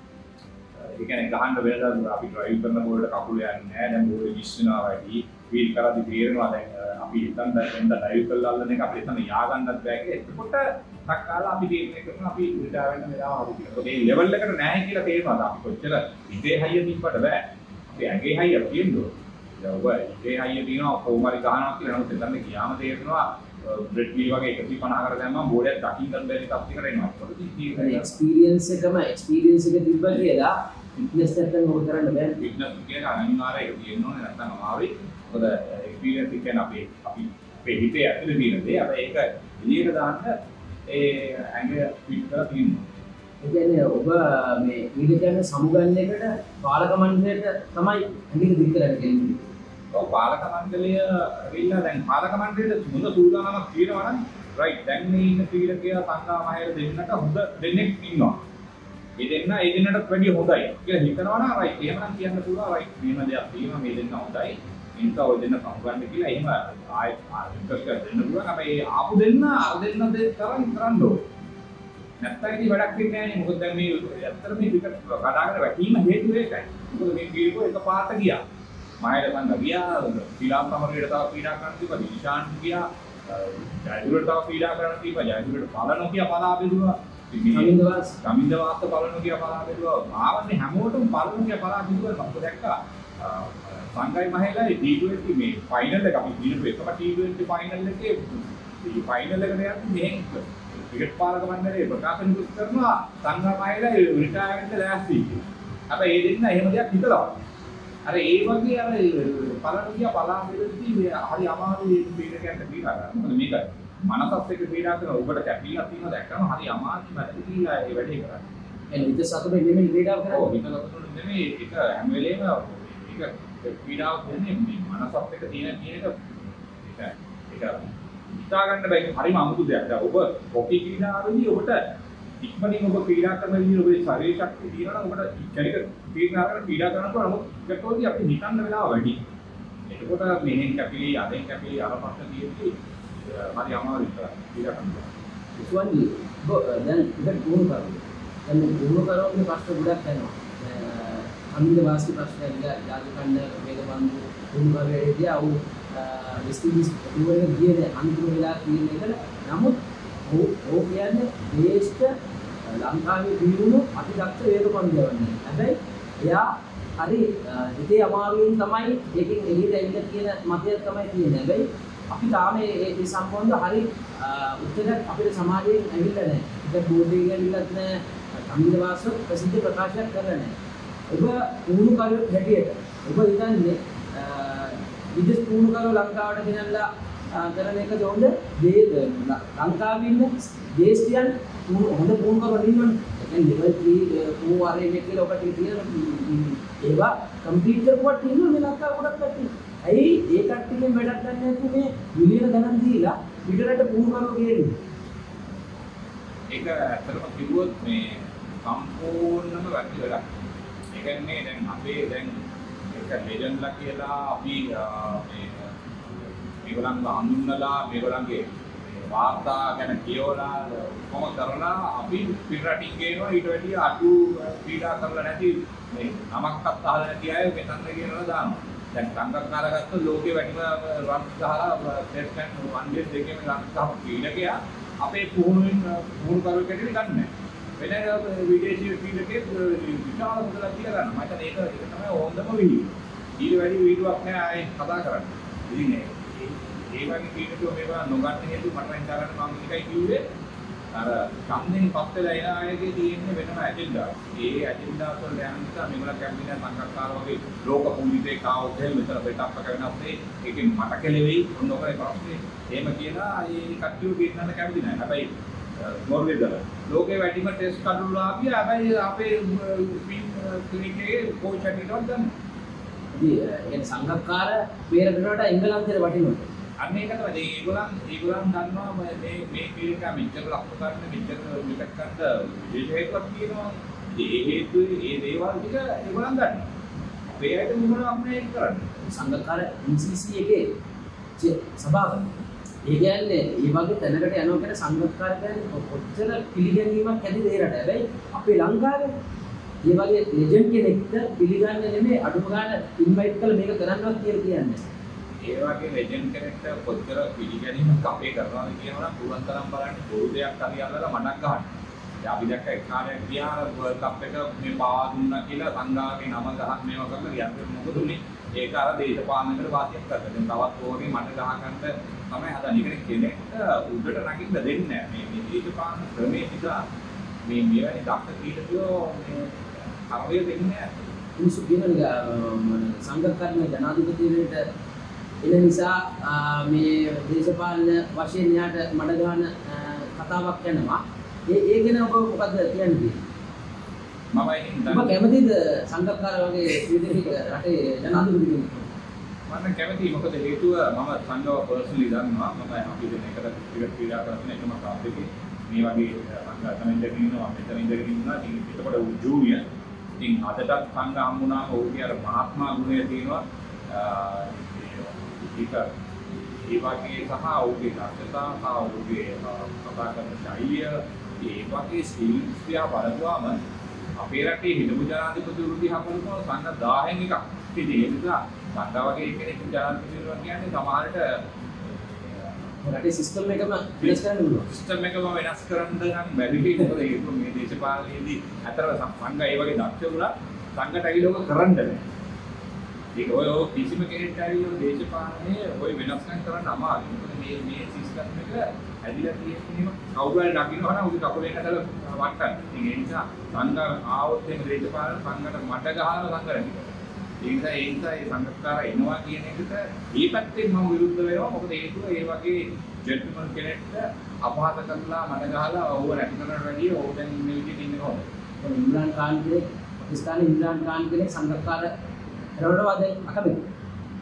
ඒ කියන්නේ ගහන්න වෙනදා අපි ඩ්‍රයිව් කරන බෝලට කකුල යන්නේ නැහැ. දැන් බෝලේ මිස් වෙනවා වැඩි. ෆීල් කරද්දී තේරෙනවා දැන් අපි හිතන් දැන් ඩ්‍රයිව් කරලා අල්ලන එක අපිට එතන යා ගන්නත් බෑ කියලා. එතකොට තක්කාලා අපි තීරණය කරනවා අපි රිටයර් වෙන්න වෙලාව හරි කියලා. ඒ ලෙවල් එකට නැහැ කියලා තේරෙනවා. අපි කොච්චර ඉතේ හයිය තිබ්බට බෑ. අපි ඇගේ හයිය තියෙනවා. දැන් ඔබ ඉතේ හයිය දිනවා කොහොමරි ගහනවා කියලා නමුත් එතන ගියාම තේරෙනවා බ්‍රෙඩ්ලි වගේ එකසිය පනහ කර දැම්මම බෝලයක් දකින්න බැරි තත්ත්වයකට එනවා. ඒක එක්ස්පීරියන්ස් එකම එක්ස්පීරියන්ස් එක තිබ්බා කියලා ෆිට්නස් නැත්නම් මොකද කරන්න බෑ. ෆිට්නස් කියන අනිවාර්යයෙන් ඒක තියෙන්න ඕනේ නැත්නම් අමාරුයි. මොකද එක්ස්පීරියන්ස් එක කියන්නේ අපි අපි අපේ හිතේ ඇතුලේ තියෙන දේ. අපි ඒක එළියට දාන්න ඒ ඇඟ ෆිට කරලා තියෙනවා. ඒ කියන්නේ ඔබ මේ ඊට සමුගන්න එකට පාලක මණ්ඩලයට තමයි ඇඟිලි දික් කරන්න කියන්නේ. ඔව් පාලක මණ්ඩලය ඇවිල්ලා දැන් පාලක මණ්ඩලයට හොඳ සූදානමක් තියෙනවා නම් රයිට් දැන් මේ ඉන්න ක්‍රීඩකයා සංගාමහයට දෙන්නට හොඳ දෙන්නෙක් ඉන්නවා. ඒ දෙන්න ඒ දෙන්නටත් වැඩිය හොඳයි කියලා හිතනවා නම් රයිට් එහෙමනම් කියන්න පුළුවන් රයිට් මේම දෙයක් තියෙනවා මේ දෙන්න හොඳයි. ඉන්ට ඔය දෙන්න සමුගන්න කියලා එහෙම ආයෙ ඉන්ට්‍රස්ට් එකක් දෙන්න පුළුවන්. හැබැයි ආපු දෙන්න අර දෙන්න දෙයක් තරම් කරන්න ඕනේ. නැත්නම් ඉතින් වැඩක් වෙන්නේ නැහැ නේ. මොකද දැන් මේ ඇත්තට මේ විකට කඩාගෙන වැටීම හේතුව ඒකයි. මොකද මේ ක්‍රීඩකෝ එක පාට ගියා. මායර සංග ගියා ශ්‍රී ලංකාවට තව ක්‍රීඩා කරන්න තිබ්බා දිශාන් ගියා ජයදුරට තව ක්‍රීඩා කරන්න තිබ්බා ජයදුරට පලනෝ කියා පලා බෙදුවා කමින්දවාස් කමින්දවාස්ත පලනෝ කියා පලා බෙදුවා මාවන්නේ හැමෝටම පලනෝ කියා පලා බෙදුවා මම දැක්කා සංගයි මහේලා ටී ට්වෙන්ටි මේ ෆයිනල් එක අපි දිනපු එකම ටී ට්වෙන්ටි ෆයිනල් එකේ මේ ෆයිනල් එකට යද්දි මෙහෙන් ක්‍රිකට් පාලක මණ්ඩලයේ ප්‍රකාශන කරනවා සංගයි මහේලා රිටයර් වෙන්න ලෑස්ති කියලා. හැබැයි ඒ දෙන්න එහෙම දෙයක් හිතලා අර ඒ වගේ අර පළනුගිය පලා මෙලදී මේ හරි අමාරුයි ක්‍රීඩකයන්ට ක්‍රීඩා කරන්න. මොකද මේක මනසත් එක්ක ක්‍රීඩා කරන ඔබට කැපිලා තියෙනවා දැක්කම හරි අමාරුයි වැඩි කියලා ඒ වැඩේ කරන්නේ. එන්නේ හිත සතුටෙන් නෙමෙයි ක්‍රීඩාව කරන්නේ. ඔව් හිත සතුටෙන් නෙමෙයි ඒක හැම වෙලේම ඒක ක්‍රීඩාව කියන්නේ මේ මනසත් එක්ක තියෙන කියන එක ඒක ඒක හිතා ගන්න බැරි හරිම අමුතු දෙයක්. දැන් ඔබ හොකි ක්‍රීඩාවේදී ඔබට ඉක්මනින් ඔබ ක්‍රීඩා කරන විදිහ ඔබේ ශරීර ශක්තිය තියෙනවා නම් ඔබට කෙනෙක් ක්‍රීඩා ක්‍රීඩා කරනකොට නමුත් ඒකෝදී අපි හිතන්න වෙලාව වැඩි. එතකොට මෙහෙන් කැපිලි අදෙන් කැපිලි අරපක්ක තියෙද්දි හරි අමාරුයි ක්‍රීඩා කරනවා. විශ්වන්දි දැන් ඉතින් පුහුණු කරනවා. දැන් පුහුණු කරනකොට ප්‍රශ්න ගොඩක් එනවා. අමිල වාස්තු ප්‍රශ්න ඉඳලා ජාති කණ්ඩ වේගවන්තු පුහුණු කරේදී ආව විස්තිවිස් ඉවරේ ගියේ අන්තිම වෙලා තියෙන එක. නමුත් ඕ කියන්නේ දේශක ලංකාවේ දිනුණු අතිදක්ෂ වේගවන්තයවන්නේ. හැබැයි එයා හරි හිතේ අමාරුවෙන් තමයි ඒකෙන් එළියට එන්න කියන මතය තමයි තියෙන්නේ. හැබැයි අපි තාම මේ සම්බන්ධ හරි උත්තර අපේ සමාජයෙන් ඇවිල්ලා නැහැ. ඒක බෝඩ් එකේ ඇවිල්ලත් නැහැ. අමිල වාස්තු ප්‍රසිද්ධ ප්‍රකාශයක් කරලා නැහැ. ඔබ පුහුණු කරුවෙක් හැටියට ඔබ හිතන්නේ විදේශ පුහුණු කරුවෝ ලංකාවට ගෙනල්ලා කරන එකද හොඳ? ලංකාවේ ඉන්න දේශියන් හොඳ පුහුණු කරුවෝ ඉන්නවනේ. ඒ කියන්නේ level three four ආරේ එක කියලා ඔකට තියෙන ඒවා කම්ප්ලීට් කරපුවා තියෙනවා මේ ලංකාව ගොඩක් කට්ටිය. ඇයි ඒ කට්ටියගෙන් වැඩක් ගන්න නැතුව මේ මිලියන ගණන් දීලා පිටරට පුහුණු කරුවෝ කියන්නේ? ඒක ඇත්තටම කිව්වොත් මේ සම්පූර්ණම වැරදි වැඩක්. ඒ කියන්නේ දැන් අපේ දැන් එක ලෙජන්ඩ්ලා කියලා අපි මේ මේගොල්ලන්ව හඳුන්වලා මේගොල්ලන්ගේ වාර්තා ගැන කියවලා කොහොම කරලා අපි පිටරටින් ගේනවා ඊට වැඩිය අඩු ක්‍රීඩා කරලා නැති මේ නමක්වත් අහලා නැති අය මෙතන කියනවා දානවා. දැන් සංගක්කාර ගත්ත ලෝකේ වැඩිම රන් ගහලා ටෙස්ට් මැච් වන් ඩේ දෙකේම රන් ගහපු ක්‍රීඩකයා අපේ පුහුණුවෙන් පුහුණු කරුවෙක් ඇටියට ගන්න නැහැ. වෙන විදේශීය ක්‍රීඩකෙක් විශාල මුදලක් දීලා ගන්නවා. මට ඒක ඒක තමයි හොඳම වීඩියෝ. ඊට වැඩි වීඩියෝවක් නෑ ආයේ කතා කරන්න. ඉතින් ඒ ඒ වගේ වීඩියෝ මේවා නොගන්න හේතුව මට හිතා ගන්න මම එකයි කිව්වේ අර සම්දෙන් පස් වෙලා එන අයගේ තියෙන්නේ වෙනම ඇජෙන්ඩා. ඒ ඇජෙන්ඩා වල යන නිසා මේගොල්ලෝ කැම්පින සංකල්පකාර වගේ ලෝක පොලිසේ කාවොත් එහෙම මෙතන සෙටප් එක වෙනස් වෙයි. ඒකෙන් මට කෙලෙවි ඔන්නෝකේ ප්‍රශ්නේ. එහෙම කියලා ඒ කට්ටිය ගෙන්නන්න කැමති නැහැ. හැබැයි මොර්ගේද ලෝකේ වැඩිම ටෙස්ට් කඩුලා අපි හැබැයි අපේ ස්පින් ක්ලිනික් එකේ කෝච් කෙනෙක්වත් ගන්න. ඉතින් ඒ සංගක්කාර පෙරකරට එංගලන්තේ වටිනවා. අන්න ඒක තමයි ඒගොල්ලන් ඒගොල්ලන් දන්නවා මේ මේ ක්‍රීඩක මෙච්චර ලක්ෂ කරන මෙච්චර විකට් කරන්න විශේෂයක් තියෙනවා. ඒ හේතු ඒ දේවල් ටික ඒගොල්ලන් දන්නවා. අපේ අයට මොනවද අපේ කරන්නේ? සංගක්කාර එම් සී සී එකේ සභාව. ඒ කියන්නේ මේ වගේ තැනකට යනවා කියන සංගක්කාර කියන්නේ කොච්චර පිළිගැනීමක් ඇතිද ඒ රට. හැබැයි අපේ ලංකාවේ මේ වගේ ලෙජන්ඩ් කෙනෙක්ට පිළිගන්නේ නෙමෙයි අඩුම ගන්න ඉන්වයිට් කරලා මේක කරන්නවත් කියලා කියන්නේ. ඒ වගේ ලෙජන්ඩ් කෙනෙක්ට කොච්චර පිළිගැනීමක් අපේ කරනවාද කියනවා නම් පුළුවන් තරම් බලන්න බොරු දෙයක් හරි අල්ලලා මඩක් ගන්න. දැන් අපි දැක්ක එක් කාලයක් ගියා වර්ල්ඩ් කප් එක මේ පාවා දුන්නා කියලා සංඝාගේ නම ගහක් මේවා කරලා ගියා. මොකද උනේ? ඒක අර දේශපාලනකට වාසියක් කරලා. දැන් තවත් ඕකේ මඩ ගහ ගන්න තමයි හදන්නේ. කෙනෙක්ට උඩට නගින්න දෙන්නේ නැහැ. මේ මේ දේශපාලන ක්‍රමයේ නිසා මේ මෙවැනි දක්ෂ ක්‍රීඩකයෝ මේ හරිය දෙන්නේ නැහැ. මිනිස්සු කියනවා සංගක්කාරනේ ජනාධිපතිවරයාට එන නිසා මේ දේශපාලන වශයෙන් යාට මඩ ගන්න කතාවක් යනවා. ඒ ඒ ගැන ඔබ මොකද කියන්නේ? මම ඉතින් ඔබ කැමතිද සංගක්කාර වගේ විදේශික රටේ ජනාධිපති කෙනෙක්? මම කැමතියි මොකද හේතුව මම සංඝව පර්සනලි දන්නවා. මම අපි දෙන එකට ක්‍රිකට් ක්‍රීඩා කරන එකම කාප් එකේ මේ වගේ සංඝ තමයි ඉඳගෙන මෙතන ඉඳගෙන ඉන්නවා. ඉතින් ඒකට ජූනියර්. ඉතින් අදටත් සංඝ හම්බුනාම ඔහුගේ අර මහත්මා ගුණය තියෙනවා. ඒක ඒ වගේ සහ ඔහුගේ දක්ෂතා සහ ඔහුගේ කතා කරන ශෛලිය ඒ වගේ ස්කිල්ස් දිහා බලපුවාම අපේ රටේ හිටපු ජනාධිපතිවරු දිහා බලනවා සංඝ දහයෙන් එකක්. ඉතින් ඒ නිසා සංඝ වගේ කෙනෙක් ජනාධිපතිවරු කියන්නේ සමහරට රටේ සිස්ටම් එකම වෙනස් කරන්න පුළුවන්. සිස්ටම් එකම වෙනස් කරන්න නම් බැරි වෙයි. මොකද ඒක මේ දේශපාලනයේදී අතර සංඝ ඒ වගේ දක්ෂ වුණා සංඝට අයිලෝක කරන්න බෑ. ඒක ඔය කිසිම කෙනෙක්ට හරි දේශපාලනයේ ඔය වෙනස්කම් කරන්න අමාරුයි. මොකද මේ මේ සිස්ටම් එක ඇදිලා තියෙන්නේ කවුරු හරි නගිනවා නම් උගේ කකුලෙන් ඇදලා වට්ටන්න. ඉතින් ඒ නිසා සංඝ ආවොත් එන්නේ දේශපාලන සංඝට මඩ ගහලා සංඝ රැඳිනවා. ඒ නිසා ඒ නිසා ඒ සංඝකාර එනවා කියන එකට මේ පැත්තෙන් මම විරුද්ධ වෙනවා. මොකද හේතුව ඒ වගේ ජෙන්ටල්මන් කෙනෙක්ට අපහාස කරලා මඩ ගහලා ඕව රැකගන්නට වැඩිය ඕව දැන් ඉන්න විදිහට ඉන්න කොහොමද? ඉම්රාන් ખાන් කෙනෙක් පාකිස්තානයේ ඉම්රාන් ખાන් කෙනෙක් සංඝකාර රවටවාදයෙන් අකමැති.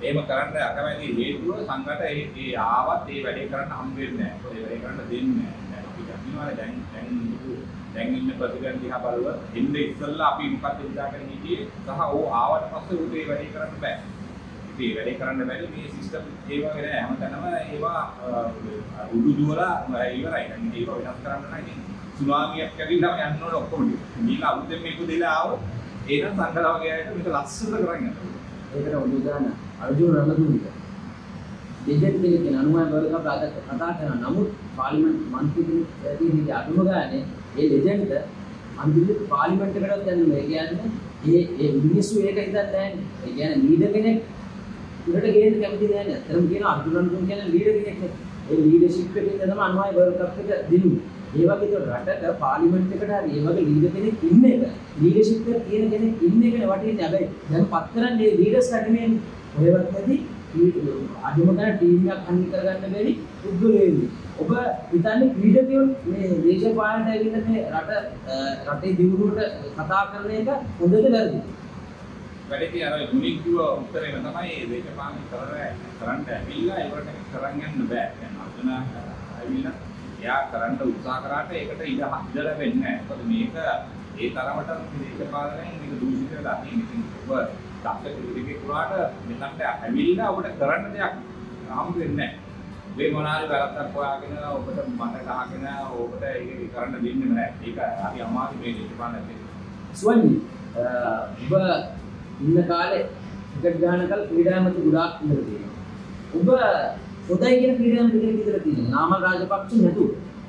එහෙම කරන්න අකමැති හේතුව සංඝට ඒ ඒ ආවත් ඒ වැඩේ කරන්න හම් වෙන්නේ නැහැ. ඒ වැඩේ කරන්න දෙන්නේ නැහැ. දැන් දැන් දැන් දැන් ඉන්න ප්‍රතිගන් දිහා බලුවා ඉන්නේ ඉස්සල්ලා අපි මොකක්ද හිතාගෙන හිටියේ සහ ඕ ආවට පස්සේ උට ඒ වැඩේ කරන්න බෑ. ඉතින් ඒ වැඩේ කරන්න බැරි මේ සිස්ටම් ඒ වගේ නෑ හැමතැනම ඒවා උඩු දුවලා ඉවරයි. දැන් ඒවා වෙනස් කරන්න නම් ඉතින් සුනාමියක් ඇවිල්ලාම යන්න ඕනේ ඔක්කොම. මේක අලුතෙන් මේක දෙලා ආවොත් ඒක සංඝලා වගේ අයට මේක ලස්සනට කරගෙන යනවා. ඒකට උදාහරණ අර්ජුන රණදුන්ගේ දෙජෙන් කෙනෙක් අනුමය වර්ගක අද කතා කරන නමුත් පාර්ලිමේන්තු මන්ත්‍රීතුමනි ඉතින් අඳුම ගානේ ඒ ලෙජන්ඩ් අන්තිමට පාර්ලිමේන්තු එකටත් යන්නේ මේ කියන්නේ ඒ ඒ මිනිස්සු ඒක හිතන්නේ නැහැ. ඒ කියන්නේ ලීඩර් කෙනෙක් උඩට ගේන්න කැමති නැහැ නේ. අතරම කියන අර්ජුන රණදුන් කියන්නේ ලීඩර් කෙනෙක් නේ. ඒ ලීඩර්ෂිප් එකෙන් තමයි අනුමය වර්ල්ඩ් කප් එක දිනුනේ. ඒ වගේ රටක පාර්ලිමේන්තු එකට හරි ඒ වගේ ලීඩර් කෙනෙක් ඉන්න එක ලීඩර්ෂිප් එක තියෙන කෙනෙක් ඉන්න එකනේ වටින්නේ. හැබැයි දැන් පත් කරන්නේ ලීඩර්ස් කඩමේ ඔයවත් නැති අදම ගන්න ටීම් එකක් හංගි කරගන්න බැරි පුද්ගලයෝ ඉන්නේ. ඔබ හිතන්නේ ක්‍රීඩකයෝ මේ දේශපාලනට ඇවිල්ලා මේ රට රටේ දියුණුවට කතා කරන එක හොඳද වැරදිද? වැඩේ අර යුනික් කිව්ව උත්තරේම තමයි මේ දේශපාලන කරන්නේ කරන්න ඇවිල්ලා ඒකට කරන් යන්න බෑ. දැන් අදන ඇවිල්ලා එයා කරන්න උත්සාහ කරාට ඒකට ඉඩ ඉඩ ලැබෙන්නේ නැහැ. මොකද මේක ඒ තරමට දේශපාලනයෙන් මේක දූෂිත වෙලා තියෙන. ඉතින් ඔබ දක්ෂ ක්‍රීඩකයෙක් වුණාට මෙතනට ඇවිල්ලා ඔබට කරන්න දෙයක් හම්බ වෙන්නේ නැහැ. මේ මොනාරි වැරද්දක් හොයාගෙන ඔබට මට ගහගෙන ඔබට ඒක කරන්න දෙන්නේ නැහැ. ඒක හරි අමාරු මේ දේශපාලනයෙන්. සුවන්දි ඔබ ඉන්න කාලේ ක්‍රිකට් ගහන කල ක්‍රීඩාමති ගොඩාක් ඉඳලා තියෙනවා. ඔබ පොතයි කියන ක්‍රීඩාමති කෙනෙක් ඉඳලා තියෙනවා. නාමල් රාජපක්ෂ නැතුව.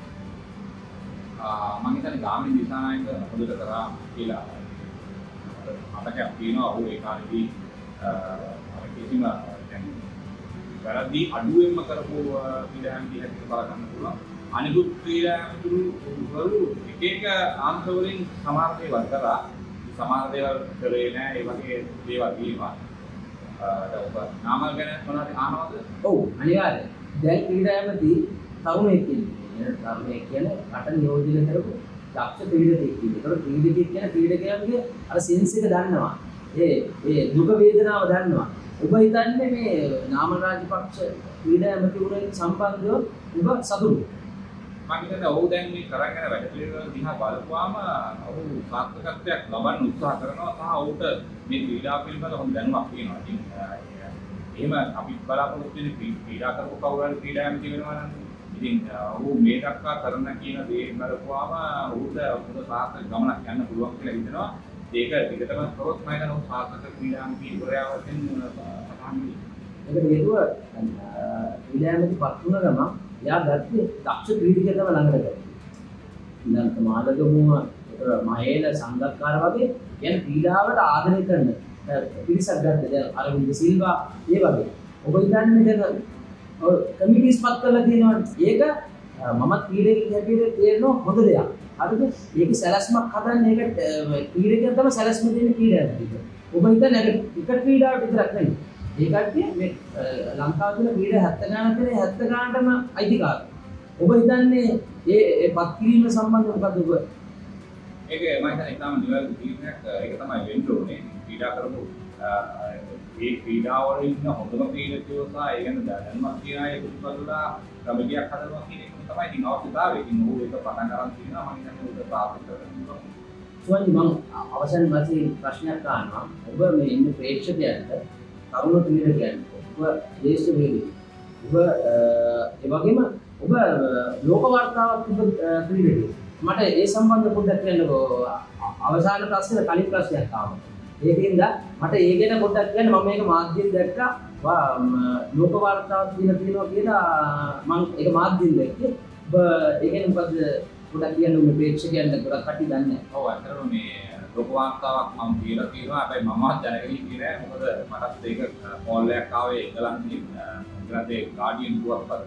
ආ මම හිතන්නේ ගාමිණී දිසානායක හොඳට කරා කියලා. අපිට කියනවා ඔහු ඒ කාලේදී අර කිසිම දැන් වැරදි අඩුවෙන්ම කරපු ක්‍රීඩාමති හැටියට බලන්න පුළුවන්. අනිකුත් ක්‍රීඩාමතුරු වල එක එක අංශ වලින් සමහර දේවල් කරා සමහර දේවල් කරේ නෑ. ඒ වගේ දේවල් වීමා. ඔබ නාමල් ගැන මොනවද අහනවද? ඔව් අනිවාර්යයෙන්. දැන් ක්‍රීඩාමති තරුණයෙක් ඉන්නේ. තරුණයෙක් කියන්නේ රට නියෝජනය කරපු දක්ෂ ක්‍රීඩකයෙක් ඉන්නේ. ඒතකොට ක්‍රීඩකයෙක් කියන ක්‍රීඩකයාගේ අර සෙන්ස් එක දන්නවා. ඒ ඒ දුක වේදනාව දන්නවා. ඔබ හිතන්නේ මේ නාමල් රාජපක්ෂ ක්‍රීඩාමති උරෙන් සම්බන්ධව ඔබ සතුටුද? මම හිතන්නේ ඔහු දැන් මේ කරගෙන වැඩ පිළිවෙල දිහා බලපුවාම ඔහු සාර්ථකත්වයක් ලබන්න උත්සාහ කරනවා සහ ඔහුට මේ ක්‍රීඩා පිළිබඳ හොඳ දැනුමක් තියෙනවා. ඉතින් එහෙම අපි බලාපොරොත්තු වෙන ක්‍රීඩා කරපු කවුරු හරි ක්‍රීඩාමති වෙනවා නම් ඉතින් ඔහු මේ දක්වා කරන කියන දේ බලපුවාම ඔහුට හොඳ සාර්ථක ගමනක් යන්න පුළුවන් කියලා හිතෙනවා. ඒක විකටම කරොත් මම හිතනවා ඔහු සාර්ථක ක්‍රීඩාමති වරයා වශයෙන් සටහන් වෙනවා. ඒකට හේතුව ක්‍රීඩාමති පත් වුණ ගමන් එයා ගත්තේ දක්ෂ ක්‍රීඩකයෙක් තමයි ළඟට ගත්තේ. ඉඳන් මාළගමුව මහේල සංගක්කාර වගේ කියන්නේ ක්‍රීඩාවට ආදරය කරන පිරිසක් ගත්තේ. දැන් අරවින්ද සිල්වා ඒ වගේ. ඔබ හිතන්නේ දැන් කමිටිස් පත් කරලා තියෙනවා. ඒක මමත් ක්‍රීඩකයෙක් හැටියට තේරෙනවා හොඳ දෙයක්. හරිද? ඒක සැලැස්මක් හදන්න ඒක ක්‍රීඩකයෙක් තමයි සැලැස්ම දෙන්නේ ක්‍රීඩාවට. ඔබ හිතන්නේ ඒක ක්‍රිකට් ක්‍රීඩාවට විතරක් නෙවෙයි. ඒ කට්ටිය මේ ලංකාව තුළ ක්‍රීඩා හැත්තෑ ගානක් කරේ හැත්තෑ ගානටම අයිතිකාරයි. ඔබ හිතන්නේ ඒ ඒ පත් කිරීම සම්බන්ධව මොකද ඔබ? ඒක මම හිතන්නේ ඉතාම නිවැරදි තීරණයක්. ඒක තමයි වෙන්න ඕනේ. ක්‍රීඩා කරපු ඒ ක්‍රීඩාවල ඉන්න හොඳම ක්‍රීඩකයෝ සහ ඒ ගැන දැනුමක් තියන අය කුරුපල්ලා ක්‍රමයක් හදනවා කියන එක තමයි ඉතින් අවශ්‍යතාවය. ඉතින් ඕක ඒක පටන් ගන්න තියෙනවා. මම හිතන්නේ ඒක සාර්ථක කරගන්න. සුවන්දි මම අවසන් වශයෙන් ප්‍රශ්නයක් අහනවා. ඔබ මේ ඉන්න ප්‍රේක්ෂකයන්ට තරුණ ක්‍රීඩකයන් ඔබ දේශ වේදී ඔබ ඒ වගේම ඔබ ලෝක වාර්තාවක් තිබ්බ ක්‍රීඩකයෙක්. මට ඒ සම්බන්ධ පොඩ්ඩක් කියන්නකෝ. අවසාන ප්‍රශ්නේ කලින් ප්‍රශ්නයක් ආවා. ඒකෙන්ද මට ඒ ගැන පොඩ්ඩක් කියන්න. මම මේක මාධ්‍යයෙන් දැක්කා. ලෝක වාර්තාවක් කියලා තියෙනවා කියලා මම ඒක මාධ්‍යයෙන් දැක්කේ. ඔබ ඒ ගැන මොකද පොඩ්ඩක් කියන්න මේ ප්‍රේක්ෂකයන්ට ගොඩක් කටි දන්නේ නැහැ. ඔව් අතරම මේ ලෝක වාර්තාවක් මම කියලා තියෙනවා. හැබැයි මමවත් දැනගෙන ඉන්නේ නැහැ. මොකද මටත් ඒක කෝල් එකක් ආවේ එංගලන්තයේ ඉංග්‍රීසි ගාඩියන් දුවපත්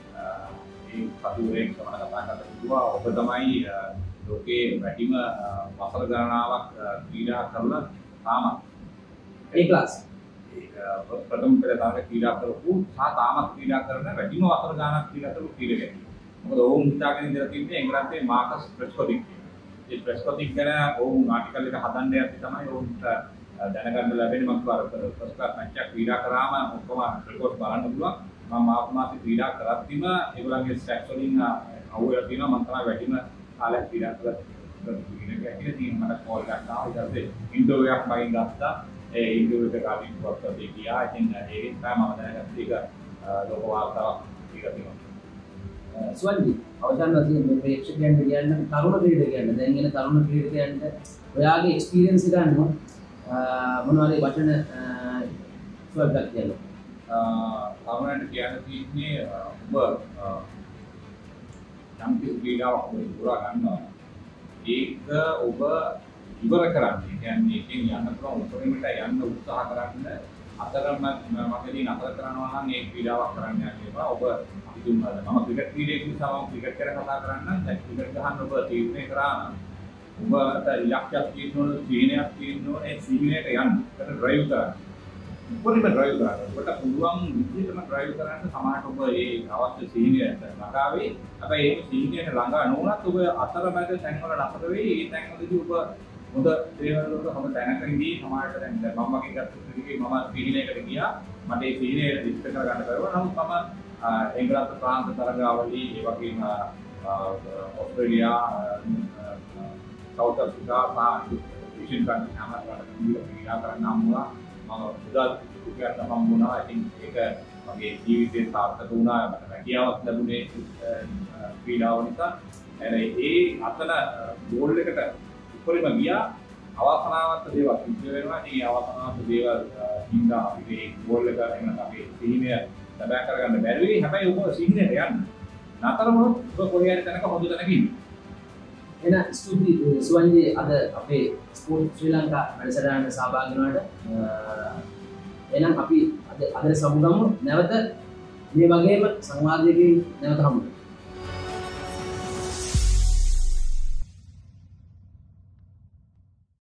ඒ කතුරෙක් තමයි කතා කරලා ඔබ තමයි ලෝකයේ වැඩිම වසර ගණනාවක් ක්‍රීඩා කරලා තාමත් ඒ ක්ලාස් ඒක ප්‍රථම පෙළ තරග ක්‍රීඩා කරපු සහ තාමත් ක්‍රීඩා කරන වැඩිම වසර ගණනක් ක්‍රීඩා කරපු ක්‍රීඩකයෙක්. මොකද ඔවුන් හිතාගෙන ඉඳලා තින්නේ එංගලන්තයේ මාකස් ප්‍රෙස්කොටික්. ඒ ප්‍රෙස්කොටික් ගැන ඔවුන් ආටිකල් එක හදන්න යද්දි තමයි ඔවුන්ට දැනගන්න ලැබෙන මම ෆස්ට් ක්ලාස් මැච් එකක් ක්‍රීඩා කරාම ඔක්කොම රෙකෝඩ් බලන්න පුළුවන්. මම මාස මාසේ ක්‍රීඩා කරද්දිම ඒගොල්ලන්ගේ ස්ටැට්ස් වලින් අහුවෙලා තියෙනවා මම තමයි වැඩිම කාලයක් ක්‍රීඩා කරලා තියෙන්නේ. ඒක තියෙන මට කෝල් එකක් ආවා. ඊට පස්සේ ඉන්ටර්විව් එකක් මගෙන් ගත්තා. ඒ ඉන්ටර්විව් එක කාටින් වර්ක්ෂොප් එකේ ගියා. ඉතින් ඒකෙන් තමයි මම දැනගත්තේ ඒක ලෝක වාර්තාවක් කියලා තියෙනවා. ස්වන්ජි අවසන් වශයෙන් මේ ප්‍රේක්ෂකයන්ට කියන්න තරුණ ක්‍රීඩකයන්ට දැන් ඉන්න තරුණ ක්‍රීඩකයන්ට ඔයාගේ එක්ස්පීරියන්ස් එක ගන්න මොනවාරි වචන ස්වල්පයක් කියන්න. තරුණයන්ට කියන්න තියෙන්නේ ඔබ යම් කිසි ක්‍රීඩාවක් ඔබ පුරා ගන්නවා. ඒක ඔබ ඉවර කරන්න. ඒ කියන්නේ එකෙන් යන්න පුළුවන් උපරිමයට යන්න උත්සාහ කරන්න. අතරම මගදී නතර කරනවා නම් ඒ ක්‍රීඩාවක් කරන්න යන්නේවා. ඔබ ඉදුම්මද මම ක්‍රිකට් ක්‍රීඩකයෙක් නිසා මම ක්‍රිකට් ගැන කතා කරන්න දැන් ක්‍රිකට් ගහන්න ඔබ තීරණය කරා නම් ඔබට ඉලක්කයක් තියෙන්න සිහිනයක් තියෙන්න ඒ සිහිනයට යන්න. ඒකට ඩ්‍රයිව් කරන්න. උපරිම ඩ්‍රයිව් කරන්න. ඔබට පුළුවන් විදිහටම ඩ්‍රයිව් කරන්න සමානට ඔබ ඒ අවශ්‍ය සිහිනයට ළඟා වෙයි. හැබැයි ඒ සිහිනයට ළඟා නොවුනත් ඔබ අතරමැද තැන්වල නතර වෙයි. ඒ තැන්වලදී ඔබ හොඳ දේවල් වලට හොඳ තැනකදී සමාජයට දැන් මම මගේ ගත්ත ක්‍රිකට් මම සිහිනයකට ගියා. මට ඒ සිහිනය ඉස්ත කරගන්න බැරුවා. නමුත් මම එංගලන්ත ප්‍රාන්ත තරගාවලි ඒ වගේම ඕස්ට්‍රේලියා සවුත් අප්‍රිකා සහ ඒෂියන් කන්ට්‍රි හැමදාම ක්‍රීඩා කරන්න හම්බුණා. මම උදා ක්‍රිකට් හම්බුණා. I think ඒක මගේ ජීවිතේ සාර්ථක වුණා. මට රැකියාවක් ලැබුණේ ක්‍රීඩාව නිසා. ඒ අතන ගෝල් එකට උඩරිම ගියා අවාසනාවන්ත දේවල් සිද්ධ වෙනවා. ඉතින් අවාසනාවන්ත දේවල් හින්දා අපිට ඒ ගෝල් එක එන්න අපේ සිහිනය ලබා කරගන්න බැරි වෙයි. හැබැයි ඔබ සිහිනයට යන්න. නතරම ඔබ කොහේ හරි තැනක හොඳ තැනක ඉන්න. එහෙනම් ස්තුති සුවන්ජි අද අපේ ස්පෝර්ට් ශ්‍රී ලංකා වැඩසටහනට සහභාගී වුණාට. එහෙනම් අපි අද අද සමුගමු නැවත මේ වගේම සංවාදයකින් නැවත හමු වෙමු.